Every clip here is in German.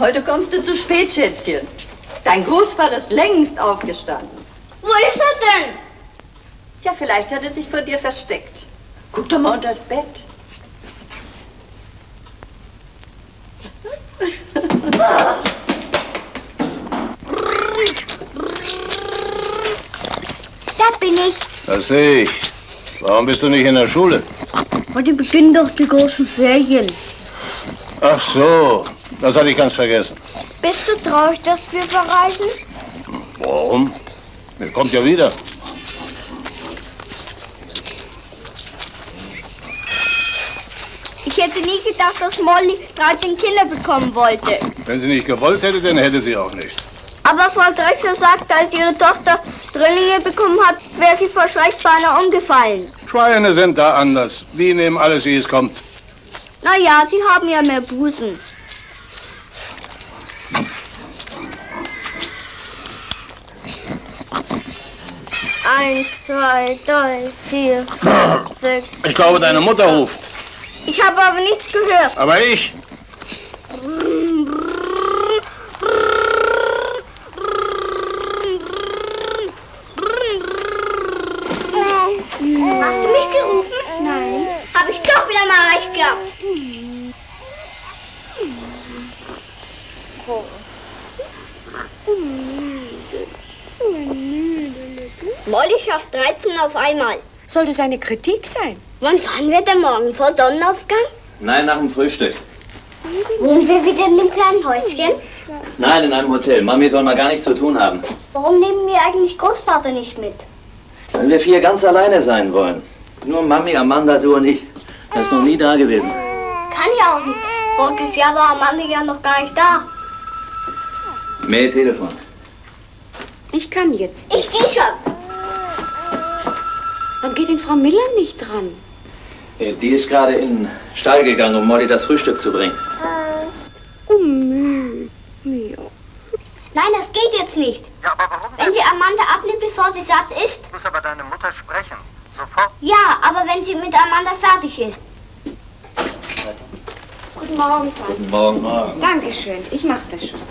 heute kommst du zu spät, Schätzchen. Dein Großvater ist längst aufgestanden. Wo ist er denn? Tja, vielleicht hat er sich vor dir versteckt. Guck doch mal unter das Bett. Da bin ich. Das sehe ich. Warum bist du nicht in der Schule? Heute beginnen doch die großen Ferien. Ach so, das hatte ich ganz vergessen. Bist du traurig, dass wir verreisen? Warum? Er kommt ja wieder. Ich hätte nie gedacht, dass Molly 13 Kinder bekommen wollte. Wenn sie nicht gewollt hätte, dann hätte sie auch nicht. Aber Frau Drechsler sagte, als ihre Tochter Drillinge bekommen hat, wäre sie vor Schreck beinahe umgefallen. Schweine sind da anders. Die nehmen alles, wie es kommt. Na ja, die haben ja mehr Busen. Eins, zwei, drei, vier, fünf, sechs. Ich glaube, deine Mutter ruft. Ich habe aber nichts gehört. Aber ich? Hast du mich gerufen? Nein. Habe ich doch wieder mal recht gehabt. Molly schafft 13 auf einmal. Soll das eine Kritik sein? Wann fahren wir denn morgen? Vor Sonnenaufgang? Nein, nach dem Frühstück. Wohnen wir wieder in dem kleinen Häuschen? Nein, in einem Hotel. Mami soll mal gar nichts zu tun haben. Warum nehmen wir eigentlich Großvater nicht mit? Weil wir 4 ganz alleine sein wollen. Nur Mami, Amanda, du und ich. Er ist noch nie da gewesen. Kann ja auch nicht. Voriges Jahr war Amanda ja noch gar nicht da. Mehr Telefon. Ich kann jetzt. Ich gehe schon. Warum geht denn Frau Miller nicht dran? Die ist gerade in den Stall gegangen, um Molly das Frühstück zu bringen. Ja. Nein, das geht jetzt nicht. Ja, aber warum Wenn sie Amanda abnimmt, bevor sie satt ist? Ich muss aber deine Mutter sprechen. Sofort. Ja, aber wenn sie mit Amanda fertig ist. Guten Morgen, Tante. Guten Morgen. Dankeschön, ich mach das schon.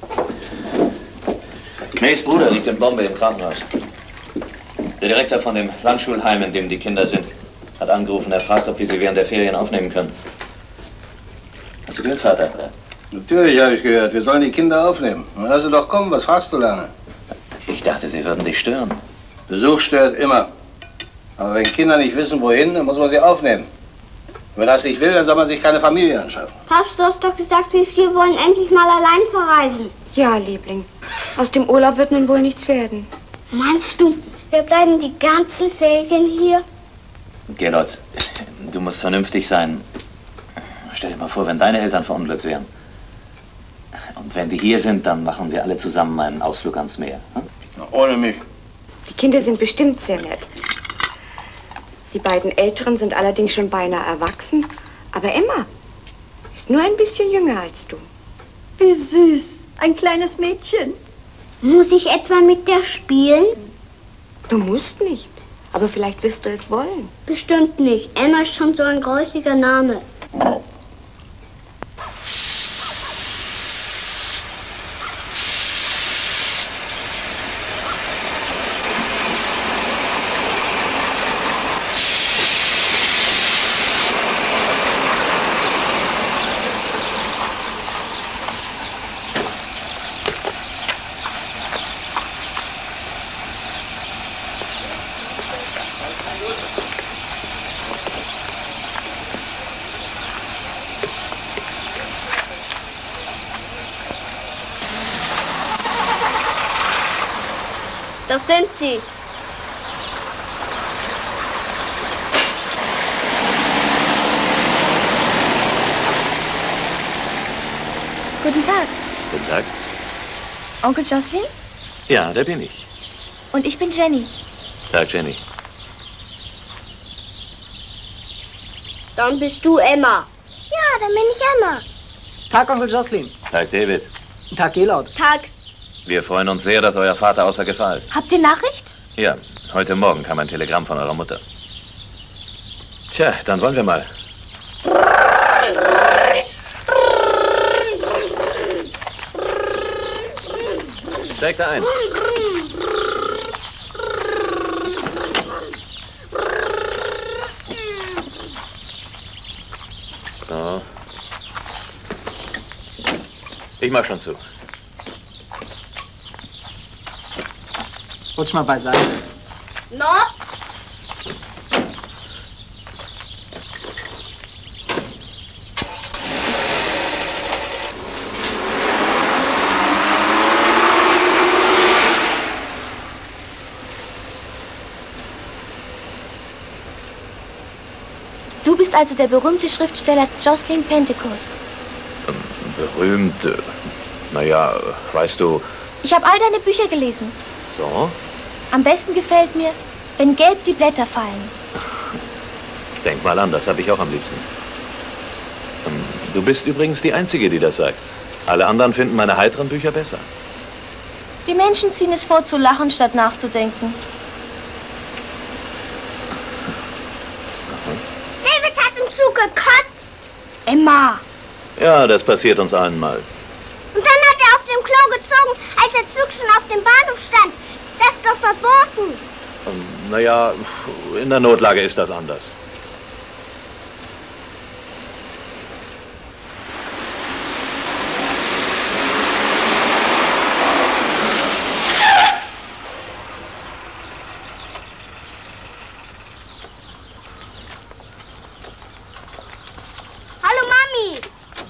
Mays Bruder liegt in Bombay im Krankenhaus. Der Direktor von dem Landschulheim, in dem die Kinder sind, hat angerufen. Er fragt, ob wir sie während der Ferien aufnehmen können. Hast du gehört, Vater? Natürlich habe ich gehört. Wir sollen die Kinder aufnehmen. Dann lass sie doch kommen. Was fragst du lange? Ich dachte, sie würden dich stören. Besuch stört immer. Aber wenn Kinder nicht wissen, wohin, dann muss man sie aufnehmen. Wenn das nicht will, dann soll man sich keine Familie anschaffen. Papst, du hast doch gesagt, wir 4 wollen endlich mal allein verreisen. Ja, Liebling. Aus dem Urlaub wird nun wohl nichts werden. Meinst du, wir bleiben die ganzen Ferien hier? Gerlot, du musst vernünftig sein. Stell dir mal vor, wenn deine Eltern verunglückt wären. Und wenn die hier sind, dann machen wir alle zusammen einen Ausflug ans Meer. Hm? Ohne mich. Die Kinder sind bestimmt sehr nett. Die beiden Älteren sind allerdings schon beinahe erwachsen. Aber Emma ist nur ein bisschen jünger als du. Wie süß. Ein kleines Mädchen. Muss ich etwa mit der spielen? Du musst nicht. Aber vielleicht wirst du es wollen. Bestimmt nicht. Emma ist schon so ein gräusiger Name. Das sind sie. Guten Tag. Guten Tag. Onkel Jocelyn? Ja, da bin ich. Und ich bin Jenny. Tag, Jenny. Dann bist du Emma. Ja, dann bin ich Emma. Tag, Onkel Jocelyn. Tag, David. Tag, Gelord. Tag. Wir freuen uns sehr, dass euer Vater außer Gefahr ist. Habt ihr Nachricht? Ja, heute Morgen kam ein Telegramm von eurer Mutter. Tja, dann wollen wir mal. Steig da ein. So. Ich mach schon zu. Rutsch mal beiseite. No? Du bist also der berühmte Schriftsteller Jocelyn Pentecost. Berühmt? Naja, weißt du... Ich habe all deine Bücher gelesen. So? Am besten gefällt mir, wenn gelb die Blätter fallen. Denk mal an, das habe ich auch am liebsten. Du bist übrigens die Einzige, die das sagt. Alle anderen finden meine heiteren Bücher besser. Die Menschen ziehen es vor, zu lachen, statt nachzudenken. David hat im Zug gekotzt. Emma. Ja, das passiert uns allen mal. Und dann hat er auf dem Klo gezogen, als der Zug schon auf dem Bahnhof stand. Das ist doch verboten. Naja, in der Notlage ist das anders. Hallo Mami.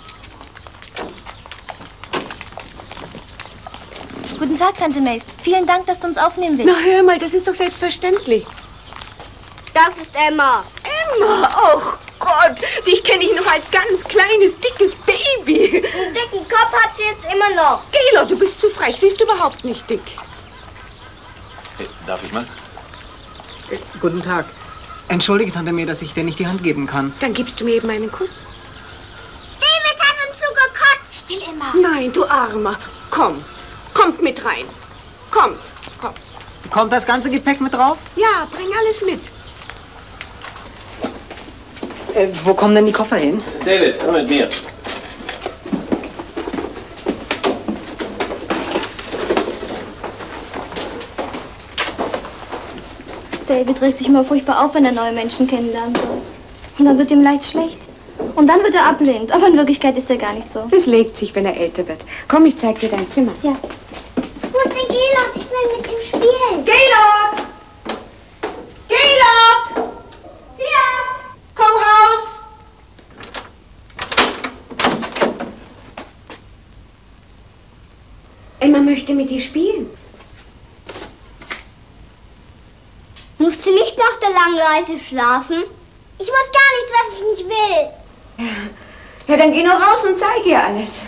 Guten Tag, Tante May. Vielen Dank, dass du uns aufnehmen willst. Na hör mal, das ist doch selbstverständlich. Das ist Emma. Emma, oh Gott, dich kenne ich noch als ganz kleines, dickes Baby. Einen dicken Kopf hat sie jetzt immer noch. Gaylord, du bist zu frech, sie ist überhaupt nicht dick. Hey, darf ich mal? Guten Tag. Entschuldige, Tante May, dass ich dir nicht die Hand geben kann. Dann gibst du mir eben einen Kuss. David hat im Zug gekotzt. Still, Emma. Nein, du Armer. Komm, kommt mit rein. Kommt, komm. Kommt das ganze Gepäck mit drauf? Ja, bring alles mit. Wo kommen denn die Koffer hin? David, komm mit mir. David regt sich immer furchtbar auf, wenn er neue Menschen kennenlernen soll. Und dann wird ihm leicht schlecht. Und dann wird er ablehnend. Aber in Wirklichkeit ist er gar nicht so. Das legt sich, wenn er älter wird. Komm, ich zeig dir dein Zimmer. Ja. Wo ist denn Gaylord? Ich will mit ihm spielen. Gaylord! Gaylord! Ja! Komm raus! Emma möchte mit dir spielen. Musst du nicht nach der langen Reise schlafen? Ich muss gar nichts, was ich nicht will. Ja, dann geh nur raus und zeig ihr alles.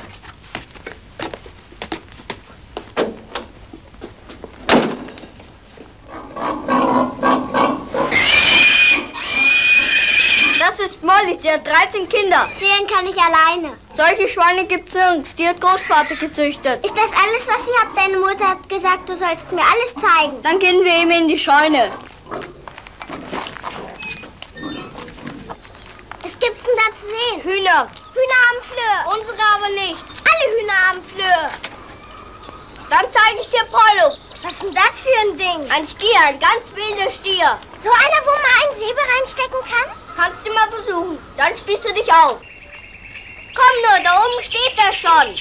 Das ist Molly, sie hat 13 Kinder. Zählen kann ich alleine. Solche Schweine gibt's nirgends, die hat Großvater gezüchtet. Ist das alles, was sie habt? Deine Mutter hat gesagt, du sollst mir alles zeigen. Dann gehen wir eben in die Scheune. Was gibt's denn da zu sehen? Hühner. Hühner haben Flöhe. Unsere aber nicht. Alle Hühner haben Flöhe. Dann zeige ich dir Pollux. Was ist denn das für ein Ding? Ein Stier, ein ganz wilder Stier. So einer, wo man einen Säbel reinstecken kann? Kannst du mal versuchen. Dann spießt du dich auf. Komm nur, da oben steht er schon.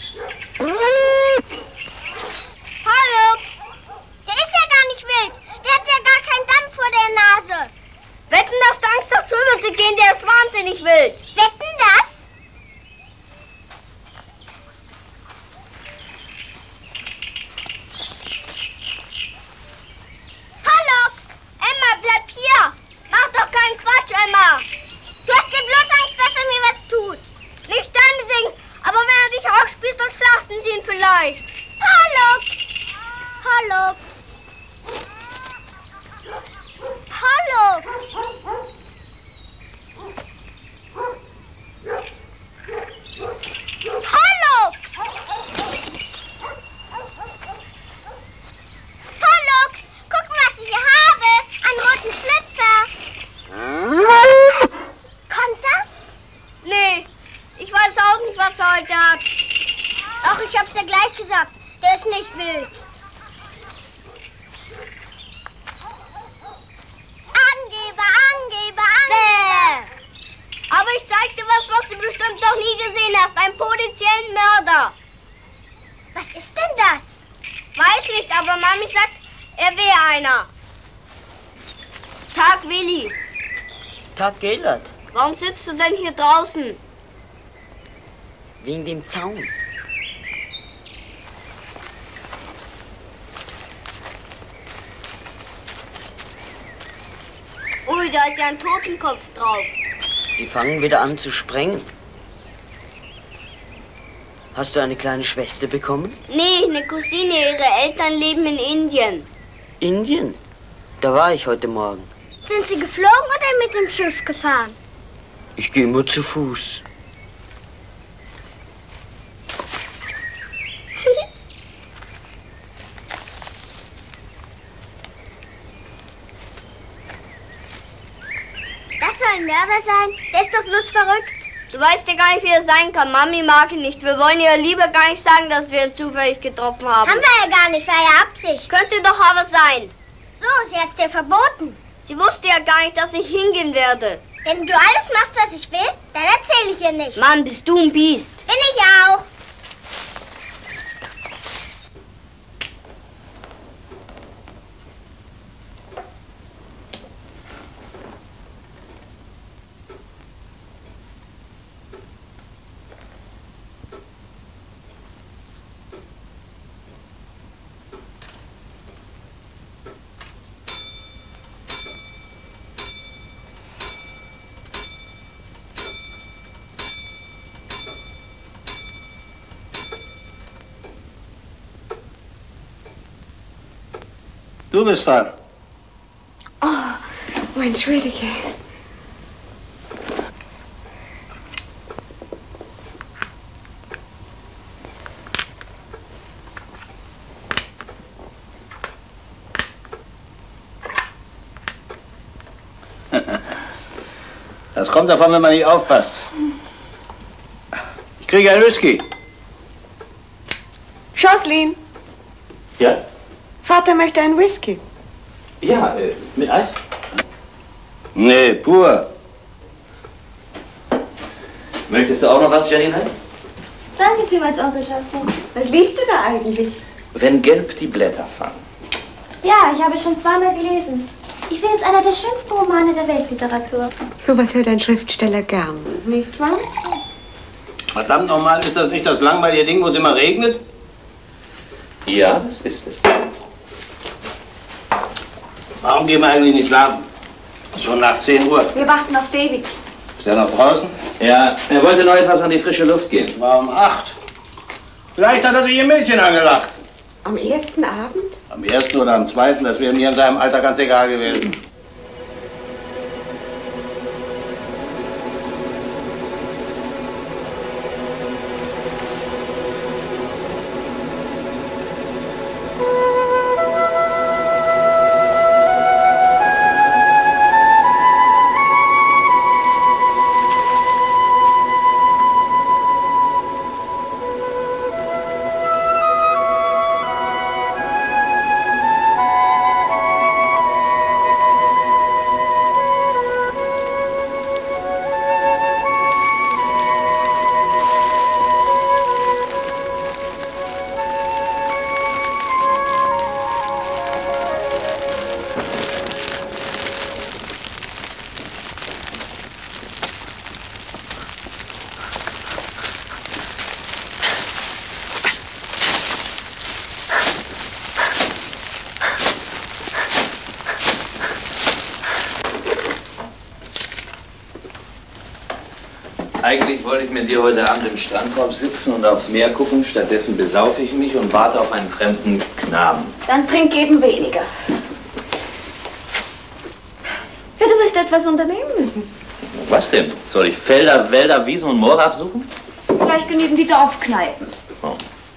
Pollux. Der ist ja gar nicht wild. Der hat ja gar keinen Dampf vor der Nase. Wetten, dass du Angst hast, drüber zu gehen, der ist wahnsinnig wild. Wetten das? Pollux! Emma, bleib hier! Mach doch keinen Quatsch, Emma! Du hast dir bloß Angst, dass er mir was tut. Nicht deinetwegen, aber wenn er dich aufspießt, dann schlachten sie ihn vielleicht. Pollux! Pollux! Pollux! Pollux! Pollux! Guck mal, was ich hier habe! Einen roten Schlüpfer! Kommt er? Ich weiß auch nicht, was er heute hat. Ach, ich hab's ja gleich gesagt. Der ist nicht nicht wild. Angeber, Angeber, Angeber. Aber ich zeig dir was du bestimmt noch nie gesehen hast. Einen potenziellen Mörder. Was ist denn das? Weiß nicht, aber Mami sagt, er wäre einer. Tag, Willi. Tag, Gellert. Warum sitzt du denn hier draußen? Wegen dem Zaun. Ui, da ist ja ein Totenkopf drauf. Sie fangen wieder an zu sprengen. Hast du eine kleine Schwester bekommen? Nee, eine Cousine. Ihre Eltern leben in Indien. Indien? Da war ich heute Morgen. Sind Sie geflogen oder mit dem Schiff gefahren? Ich gehe nur zu Fuß. Das soll ein Mörder sein? Der ist doch bloß verrückt. Du weißt ja gar nicht, wie er sein kann. Mami mag ihn nicht. Wir wollen ihr lieber gar nicht sagen, dass wir ihn zufällig getroffen haben. Haben wir ja gar nicht, war ja Absicht. Könnte doch aber sein. So, sie hat's dir verboten. Sie wusste ja gar nicht, dass ich hingehen werde. Wenn du alles machst, was ich will, dann erzähle ich ihr nicht. Mann, bist du ein Biest. Bin ich auch. Du bist dran. Oh, entschuldige. Das kommt davon, wenn man nicht aufpasst. Ich kriege ein Whisky. Jocelyn, Ja? Vater möchte einen Whisky. Ja, mit Eis? Nee, pur. Möchtest du auch noch was, Jenny? Danke vielmals, Onkel Jocelyn. Was liest du da eigentlich? Wenn gelb die Blätter fallen. Ja, ich habe schon zweimal gelesen. Ich finde es einer der schönsten Romane der Weltliteratur. Sowas hört ein Schriftsteller gern, nicht wahr? Verdammt nochmal, ist das nicht das langweilige Ding, wo es immer regnet? Ja, das ist es. Warum gehen wir eigentlich nicht schlafen? Ist schon nach 10 Uhr. Wir warten auf David. Ist er noch draußen? Ja, er wollte noch etwas an die frische Luft gehen. War um 8. Vielleicht hat er sich im Mädchen angelacht. Am ersten Abend? Am ersten oder am zweiten, das wäre mir in seinem Alter ganz egal gewesen. Eigentlich wollte ich mit dir heute Abend im Strandkorb sitzen und aufs Meer gucken. Stattdessen besaufe ich mich und warte auf einen fremden Knaben. Dann trink eben weniger. Ja, du wirst etwas unternehmen müssen. Was denn? Soll ich Felder, Wälder, Wiesen und Moore absuchen? Vielleicht genügen die Dorfkneipen. Oh.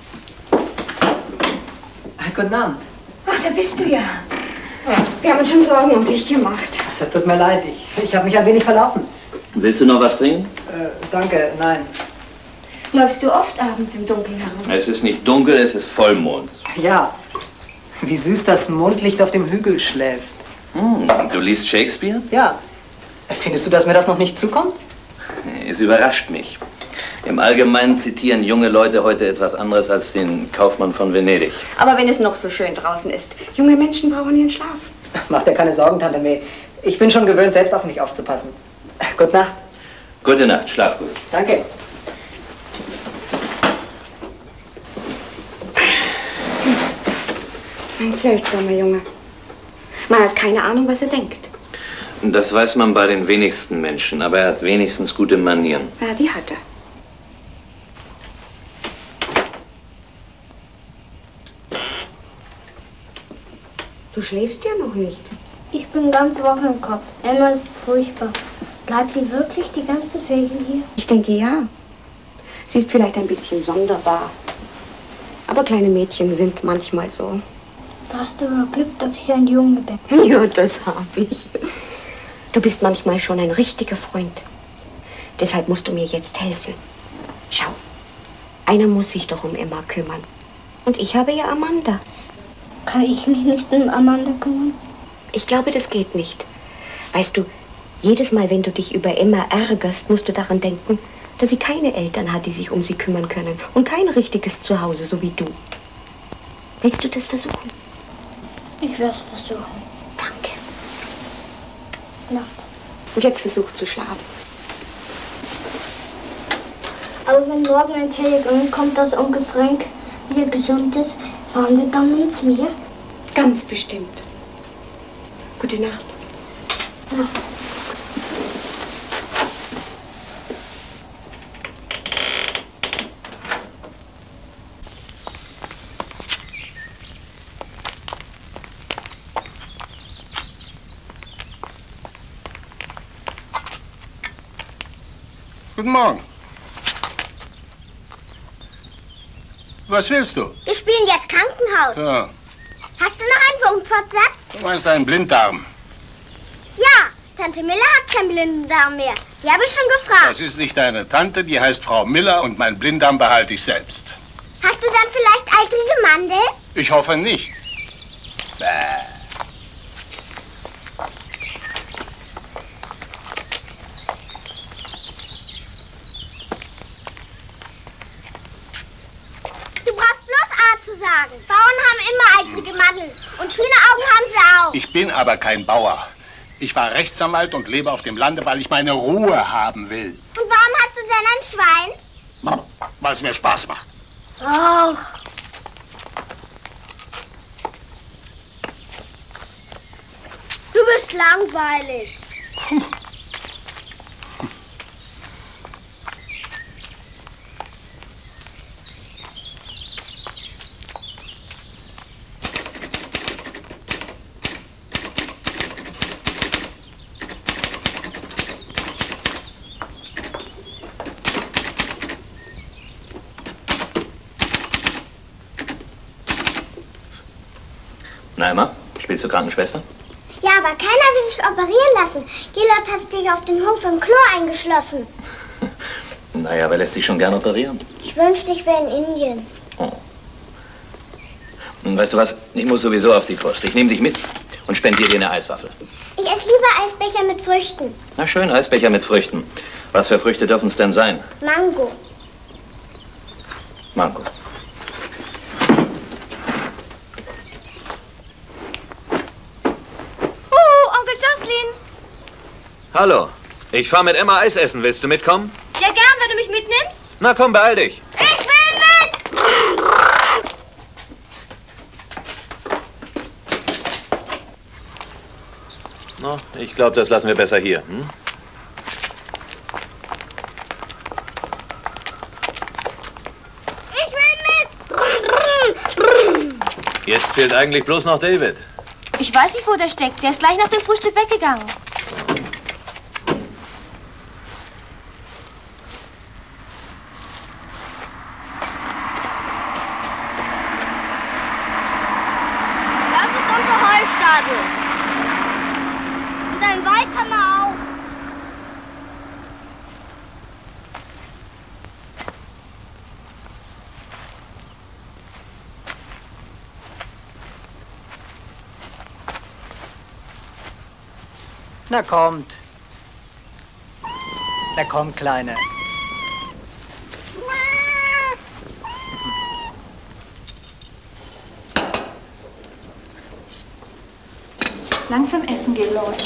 Guten Abend. Ach, da bist du ja. Wir haben uns schon Sorgen um dich gemacht. Ach, das tut mir leid. Ich habe mich ein wenig verlaufen. Willst du noch was trinken? Danke, nein. Läufst du oft abends im Dunkeln herum? Es ist nicht dunkel, es ist Vollmond. Ja. Wie süß das Mondlicht auf dem Hügel schläft. Du liest Shakespeare? Ja. Findest du, dass mir das noch nicht zukommt? Es überrascht mich. Im Allgemeinen zitieren junge Leute heute etwas anderes als den Kaufmann von Venedig. Aber wenn es noch so schön draußen ist, junge Menschen brauchen ihren Schlaf. Mach dir keine Sorgen, Tante May. Ich bin schon gewöhnt, selbst auf mich aufzupassen. Gute Nacht. Gute Nacht, schlaf gut. Danke. Ein seltsamer Junge. Man hat keine Ahnung, was er denkt. Das weiß man bei den wenigsten Menschen, aber er hat wenigstens gute Manieren. Ja, die hat er. Du schläfst ja noch nicht. Ich bin ganz wach im Kopf. Emma ist furchtbar. Bleibt die wirklich die ganze Ferien hier? Ich denke, ja. Sie ist vielleicht ein bisschen sonderbar. Aber kleine Mädchen sind manchmal so. Da hast du nur Glück, dass ich ein Junge bin. Ja, das habe ich. Du bist manchmal schon ein richtiger Freund. Deshalb musst du mir jetzt helfen. Schau, einer muss sich doch um Emma kümmern. Und ich habe ja Amanda. Kann ich mich nicht um Amanda kümmern? Ich glaube, das geht nicht. Weißt du, jedes Mal, wenn du dich über Emma ärgerst, musst du daran denken, dass sie keine Eltern hat, die sich um sie kümmern können. Und kein richtiges Zuhause, so wie du. Willst du das versuchen? Ich werde es versuchen. Danke. Nacht. Und jetzt versuch zu schlafen. Aber wenn morgen ein Telegramm kommt, dass Onkel Frank wieder gesund ist, fahren wir dann ins Meer? Ganz bestimmt. Gute Nacht. Nacht. Guten Morgen. Was willst du? Wir spielen jetzt Krankenhaus. Ja. Hast du noch einen Wurmfortsatz? Du meinst einen Blinddarm. Ja, Tante Miller hat keinen Blinddarm mehr. Die habe ich schon gefragt. Das ist nicht deine Tante, die heißt Frau Miller und mein Blinddarm behalte ich selbst. Hast du dann vielleicht eitrige Mandeln? Ich hoffe nicht. Bäh. Du brauchst bloß A zu sagen. Bauern haben immer eitrige Mandeln. Und Hühneraugen haben sie auch. Ich bin aber kein Bauer. Ich war Rechtsanwalt und lebe auf dem Lande, weil ich meine Ruhe haben will. Und warum hast du denn ein Schwein? Weil es mir Spaß macht. Och. Du bist langweilig. Na, Emma, spielst du Krankenschwester? Ja, aber keiner will sich operieren lassen. Gilot hat dich auf den Hof im Klo eingeschlossen. Naja, wer lässt sich schon gern operieren? Ich wünschte, ich wäre in Indien. Oh. Und weißt du was? Ich muss sowieso auf die Post. Ich nehme dich mit und spendiere dir eine Eiswaffel. Ich esse lieber Eisbecher mit Früchten. Na schön, Eisbecher mit Früchten. Was für Früchte dürfen es denn sein? Mango. Mango. Onkel Jocelyn. Hallo, ich fahre mit Emma Eis essen. Willst du mitkommen? Ja, gern, wenn du mich mitnimmst. Na komm, beeil dich. Ich will mit! Na, ich glaube, das lassen wir besser hier. Hm? Ich will mit! Jetzt fehlt eigentlich bloß noch David. Ich weiß nicht, wo der steckt. Der ist gleich nach dem Frühstück weggegangen. Das ist unser Heustadel. Und ein Wald haben wir auch. Na kommt. Na komm, Kleine. Langsam essen gehen, Lord.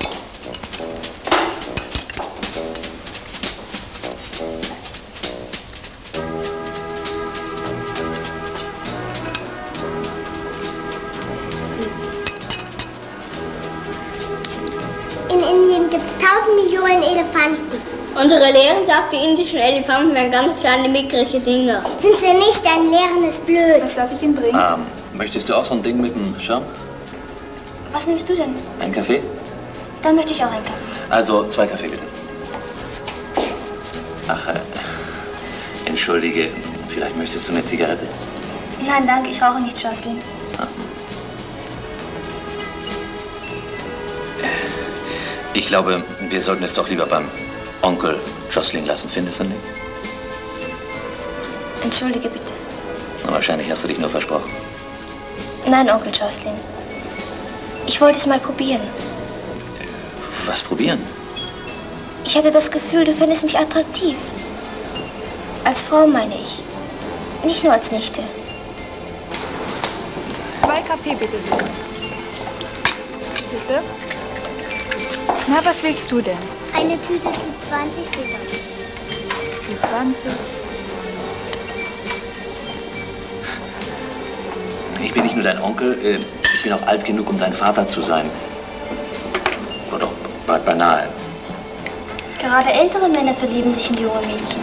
In Indien gibt es 1000 Millionen Elefanten. Unsere Lehrerin sagt, die indischen Elefanten wären ganz kleine, mickrige Dinger. Sind sie nicht, dein Lehren ist blöd. Was darf ich Ihnen bringen? Möchtest du auch so ein Ding mit einem Schirm? Was nimmst du denn? Ein Kaffee? Dann möchte ich auch einen Kaffee. Also 2 Kaffee bitte. Ach, entschuldige, vielleicht möchtest du eine Zigarette? Nein, danke, ich rauche nicht, Jocelyn. Ich glaube, wir sollten es doch lieber beim Onkel Jocelyn lassen, findest du nicht? Entschuldige bitte. Na, wahrscheinlich hast du dich nur versprochen. Nein, Onkel Jocelyn. Ich wollte es mal probieren. Was probieren? Ich hatte das Gefühl, du fändest mich attraktiv. Als Frau meine ich. Nicht nur als Nichte. 2 Kaffee, bitte sehr. Bitte? Na, was willst du denn? Eine Tüte zu 20, bitte. Zu 20. Ich bin nicht nur dein Onkel, ich bin auch alt genug, um dein Vater zu sein. Oder doch beinahe. Gerade ältere Männer verlieben sich in junge Mädchen.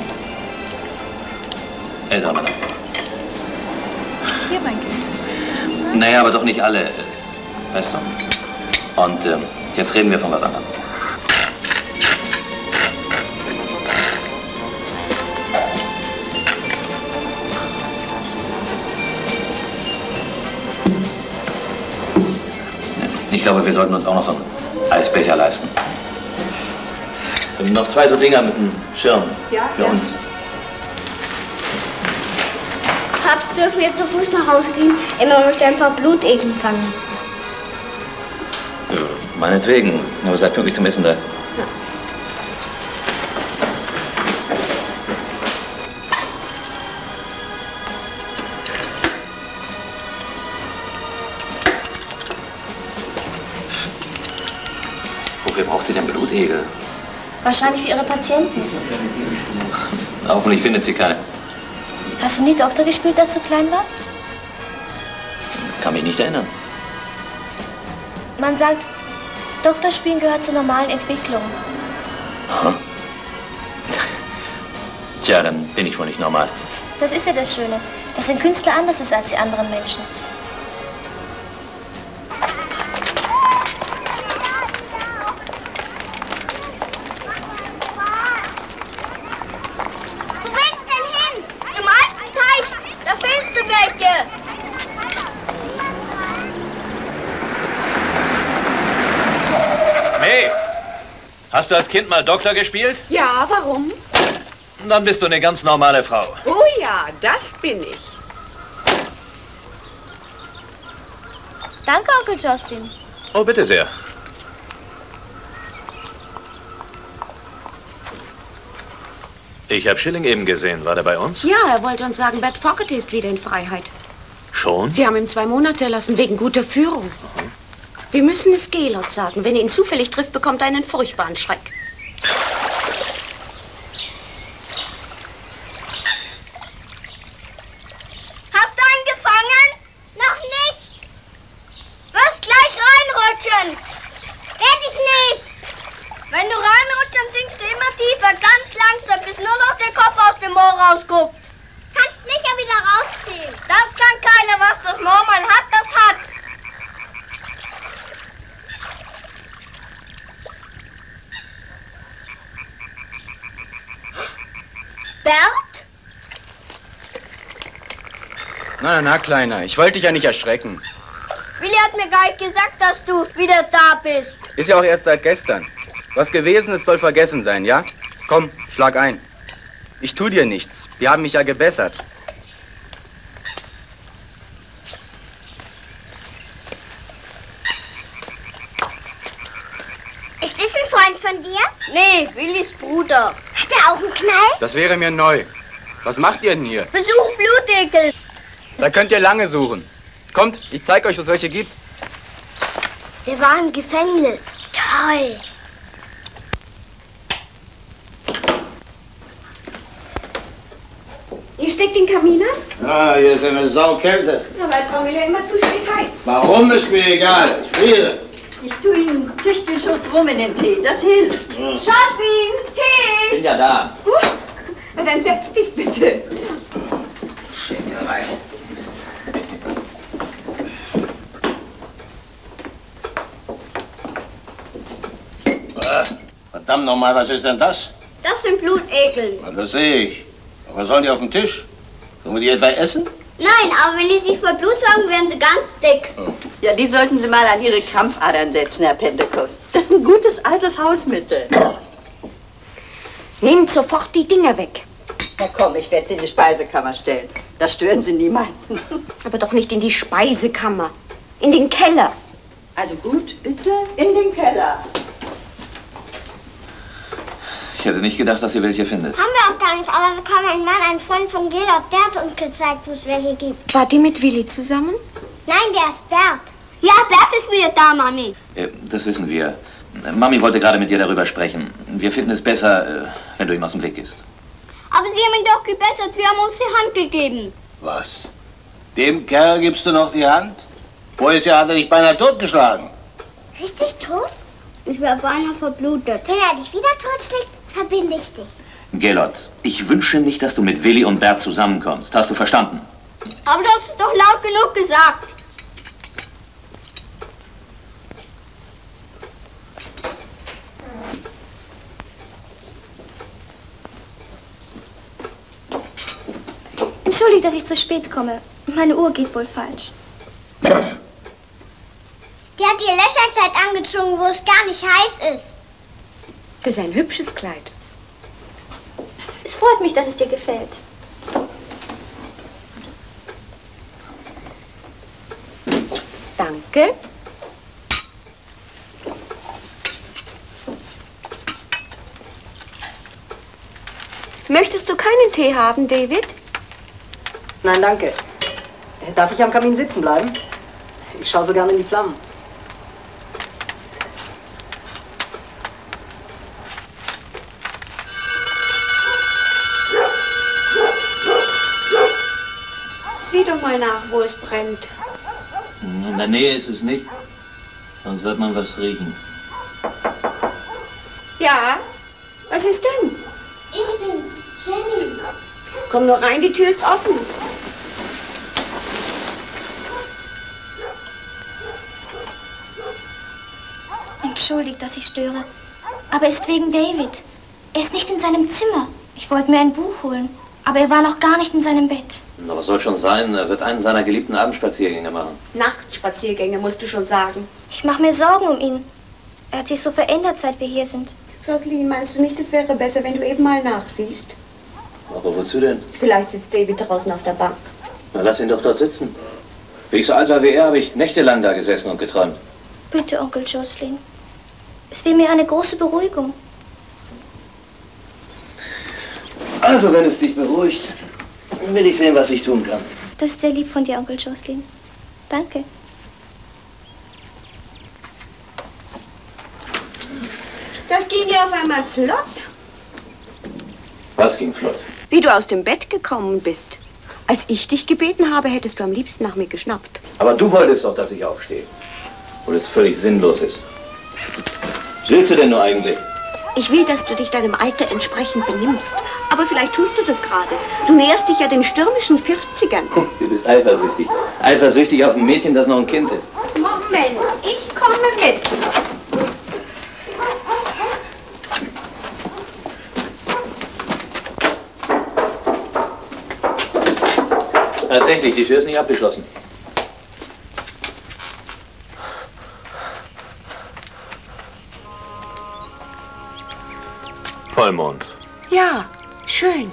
Ältere Männer. Hier, mein Kind. Naja, aber doch nicht alle, weißt du? Und jetzt reden wir von was anderem. Ich glaube, wir sollten uns auch noch so einen Eisbecher leisten. Und noch 2 so Dinger mit einem Schirm für uns. Papst, dürfen wir zu Fuß nach Hause gehen? Emma möchte ein paar Blutegel fangen. Meinetwegen, aber seid pünktlich zum Essen da. Wofür braucht sie denn Blutegel? Wahrscheinlich für ihre Patienten. Hoffentlich findet sie keine. Hast du nie Doktor gespielt, als du klein warst? Kann mich nicht erinnern. Man sagt, Doktorspielen gehört zur normalen Entwicklung. Aha. Tja, dann bin ich wohl nicht normal. Das ist ja das Schöne, dass ein Künstler anders ist als die anderen Menschen. Hast du als Kind mal Doktor gespielt? Ja, warum? Dann bist du eine ganz normale Frau. Oh ja, das bin ich. Danke, Onkel Jocelyn. Oh, bitte sehr. Ich habe Schilling eben gesehen. War der bei uns? Ja, er wollte uns sagen, Bert Fogarty ist wieder in Freiheit. Schon? Sie haben ihm 2 Monate erlassen, wegen guter Führung. Wir müssen es Gaylord sagen. Wenn er ihn zufällig trifft, bekommt er einen furchtbaren Schreck. Hast du einen gefangen? Noch nicht. Wirst gleich reinrutschen. Red ich nicht. Wenn du reinrutschst, dann sinkst du immer tiefer, ganz langsam, bis nur noch der Kopf aus dem Moor rausguckt. Kannst mich ja wieder rausziehen. Das kann keiner, was das Moor mal hat, das hat's. Bert? Na, Kleiner, ich wollte dich ja nicht erschrecken. Willi hat mir gar nicht gesagt, dass du wieder da bist. Ist ja auch erst seit gestern. Was gewesen ist, soll vergessen sein, ja? Komm, schlag ein. Ich tu dir nichts. Die haben mich ja gebessert. Ist Freund von dir? Nee, Willis Bruder. Hat er auch einen Knall? Das wäre mir neu. Was macht ihr denn hier? Besuchen Blutegel. Da könnt ihr lange suchen. Kommt, ich zeig euch, wo es welche gibt. Der war im Gefängnis. Toll. Ihr steckt den Kamin an? Ja, hier ist eine Saukälte. Ja, weil Frau Miller immer zu spät heizt. Warum ist mir egal. Ich friere. Ich tue Ihnen einen tüchtigen Schuss rum in den Tee. Das hilft. Jocelyn, Tee! Bin ja da. Na, dann setz dich bitte. Schenkerei. Verdammt nochmal, was ist denn das? Das sind Blutegel. Na, das sehe ich. Aber was sollen die auf dem Tisch? Sollen wir die etwa essen? Nein, aber wenn die sich vor Blut sorgen, werden sie ganz dick. Ja, die sollten Sie mal an Ihre Krampfadern setzen, Herr Pentecost. Das ist ein gutes altes Hausmittel. Nehmt sofort die Dinger weg. Na komm, ich werde Sie in die Speisekammer stellen. Da stören Sie niemanden. Aber doch nicht in die Speisekammer. In den Keller. Also gut, bitte in den Keller. Ich hätte nicht gedacht, dass ihr welche findet. Haben wir auch gar nicht, aber da kam ein Mann, ein Freund von Gerhard, der hat uns gezeigt, wo es welche gibt. War die mit Willi zusammen? Nein, der ist Bert. Ja, Bert ist wieder da, Mami. Das wissen wir. Mami wollte gerade mit dir darüber sprechen. Wir finden es besser, wenn du ihm aus dem Weg gehst. Aber Sie haben ihn doch gebessert, wir haben uns die Hand gegeben. Was? Dem Kerl gibst du noch die Hand? Wo ist der? Hat er dich beinahe totgeschlagen? Richtig tot? Ich wäre beinahe verblutet. Wenn er dich wieder totschlägt, verbinde ich dich. Gelot, ich wünsche nicht, dass du mit Willi und Bert zusammenkommst. Hast du verstanden? Aber das ist doch laut genug gesagt. Entschuldigt, dass ich zu spät komme. Meine Uhr geht wohl falsch. Die hat ihr Löcherkleid angezogen, wo es gar nicht heiß ist. Das ist ein hübsches Kleid. Es freut mich, dass es dir gefällt. Danke. Möchtest du keinen Tee haben, David? Nein, danke. Darf ich am Kamin sitzen bleiben? Ich schaue so gerne in die Flammen. Sieh doch mal nach, wo es brennt. In der Nähe ist es nicht. Sonst wird man was riechen. Ja? Was ist denn? Ich bin's, Jenny. Komm nur rein, die Tür ist offen. Entschuldigt, dass ich störe. Aber ist wegen David. Er ist nicht in seinem Zimmer. Ich wollte mir ein Buch holen. Aber er war noch gar nicht in seinem Bett. Na, was soll schon sein? Er wird einen seiner geliebten Abendspaziergänge machen. Nachtspaziergänge, musst du schon sagen. Ich mache mir Sorgen um ihn. Er hat sich so verändert, seit wir hier sind. Jocelyn, meinst du nicht, es wäre besser, wenn du eben mal nachsiehst? Aber wozu denn? Vielleicht sitzt David draußen auf der Bank. Na, lass ihn doch dort sitzen. Wie ich so alt war wie er, habe ich nächtelang da gesessen und geträumt. Bitte, Onkel Jocelyn. Es wäre mir eine große Beruhigung. Also, wenn es dich beruhigt, will ich sehen, was ich tun kann. Das ist sehr lieb von dir, Onkel Jocelyn. Danke. Das ging ja auf einmal flott. Was ging flott? Wie du aus dem Bett gekommen bist. Als ich dich gebeten habe, hättest du am liebsten nach mir geschnappt. Aber du wolltest doch, dass ich aufstehe. Obwohl es völlig sinnlos ist. Was willst du denn nur eigentlich? Ich will, dass du dich deinem Alter entsprechend benimmst. Aber vielleicht tust du das gerade. Du näherst dich ja den stürmischen 40ern. Du bist eifersüchtig. Eifersüchtig auf ein Mädchen, das noch ein Kind ist. Moment, ich komme mit. Tatsächlich, die Tür ist nicht abgeschlossen. Vollmond. Ja, schön.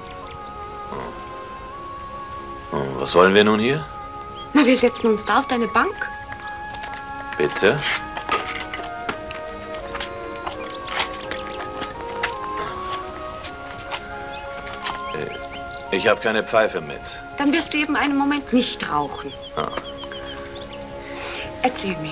Was wollen wir nun hier? Na, wir setzen uns da auf deine Bank. Bitte? Ich habe keine Pfeife mit. Dann wirst du eben einen Moment nicht rauchen. Ah. Erzähl mir.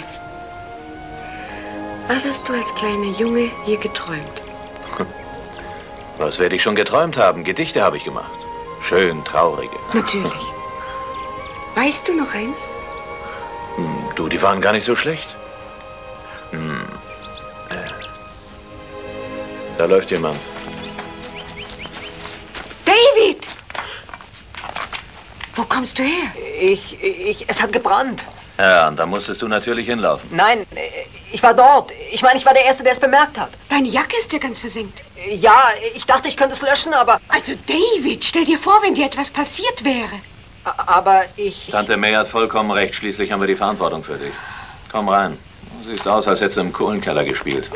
Was hast du als kleiner Junge je geträumt? Was werde ich schon geträumt haben? Gedichte habe ich gemacht. Schön traurige. Natürlich. Weißt du noch eins? Du, die waren gar nicht so schlecht. Da läuft jemand. David! Wo kommst du her? Es hat gebrannt. Ja, und da musstest du natürlich hinlaufen. Nein, ich war dort. Ich meine, ich war der Erste, der es bemerkt hat. Deine Jacke ist ja ganz versenkt. Ja, ich dachte, ich könnte es löschen, aber... Also, David, stell dir vor, wenn dir etwas passiert wäre. Aber ich... Tante May hat vollkommen recht. Schließlich haben wir die Verantwortung für dich. Komm rein. Du siehst aus, als hättest du im Kohlenkeller gespielt.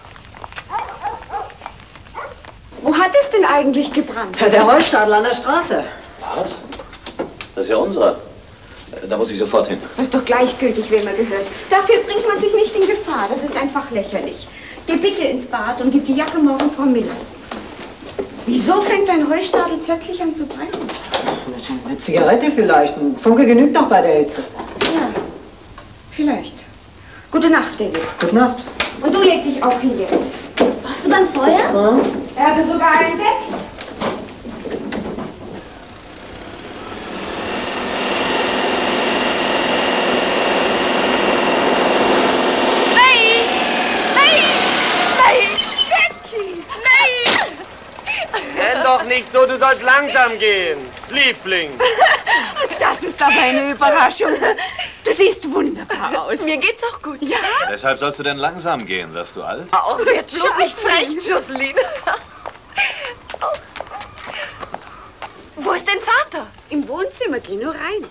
Wo hat es denn eigentlich gebrannt? Der Heustadel an der Straße. Was? Das ist ja unserer. Da muss ich sofort hin. Das ist doch gleichgültig, wem er gehört. Dafür bringt man sich nicht in Gefahr. Das ist einfach lächerlich. Geh bitte ins Bad und gib die Jacke morgen Frau Miller. Wieso fängt dein Heustadel plötzlich an zu brennen? Eine Zigarette vielleicht. Ein Funke genügt doch bei der Hitze. Ja, vielleicht. Gute Nacht, David. Gute Nacht. Und du leg dich auch hin jetzt. Warst du beim Feuer? Ja. Er hatte sogar entdeckt. Renn doch nicht so, du sollst langsam gehen, Liebling. Das ist aber eine Überraschung. Du siehst wunderbar aus. Mir geht's auch gut. Ja? Weshalb sollst du denn langsam gehen? Wirst du alt? Auch wird bloß nicht frech, Jocelyn. Wo ist dein Vater? Im Wohnzimmer. Geh nur rein.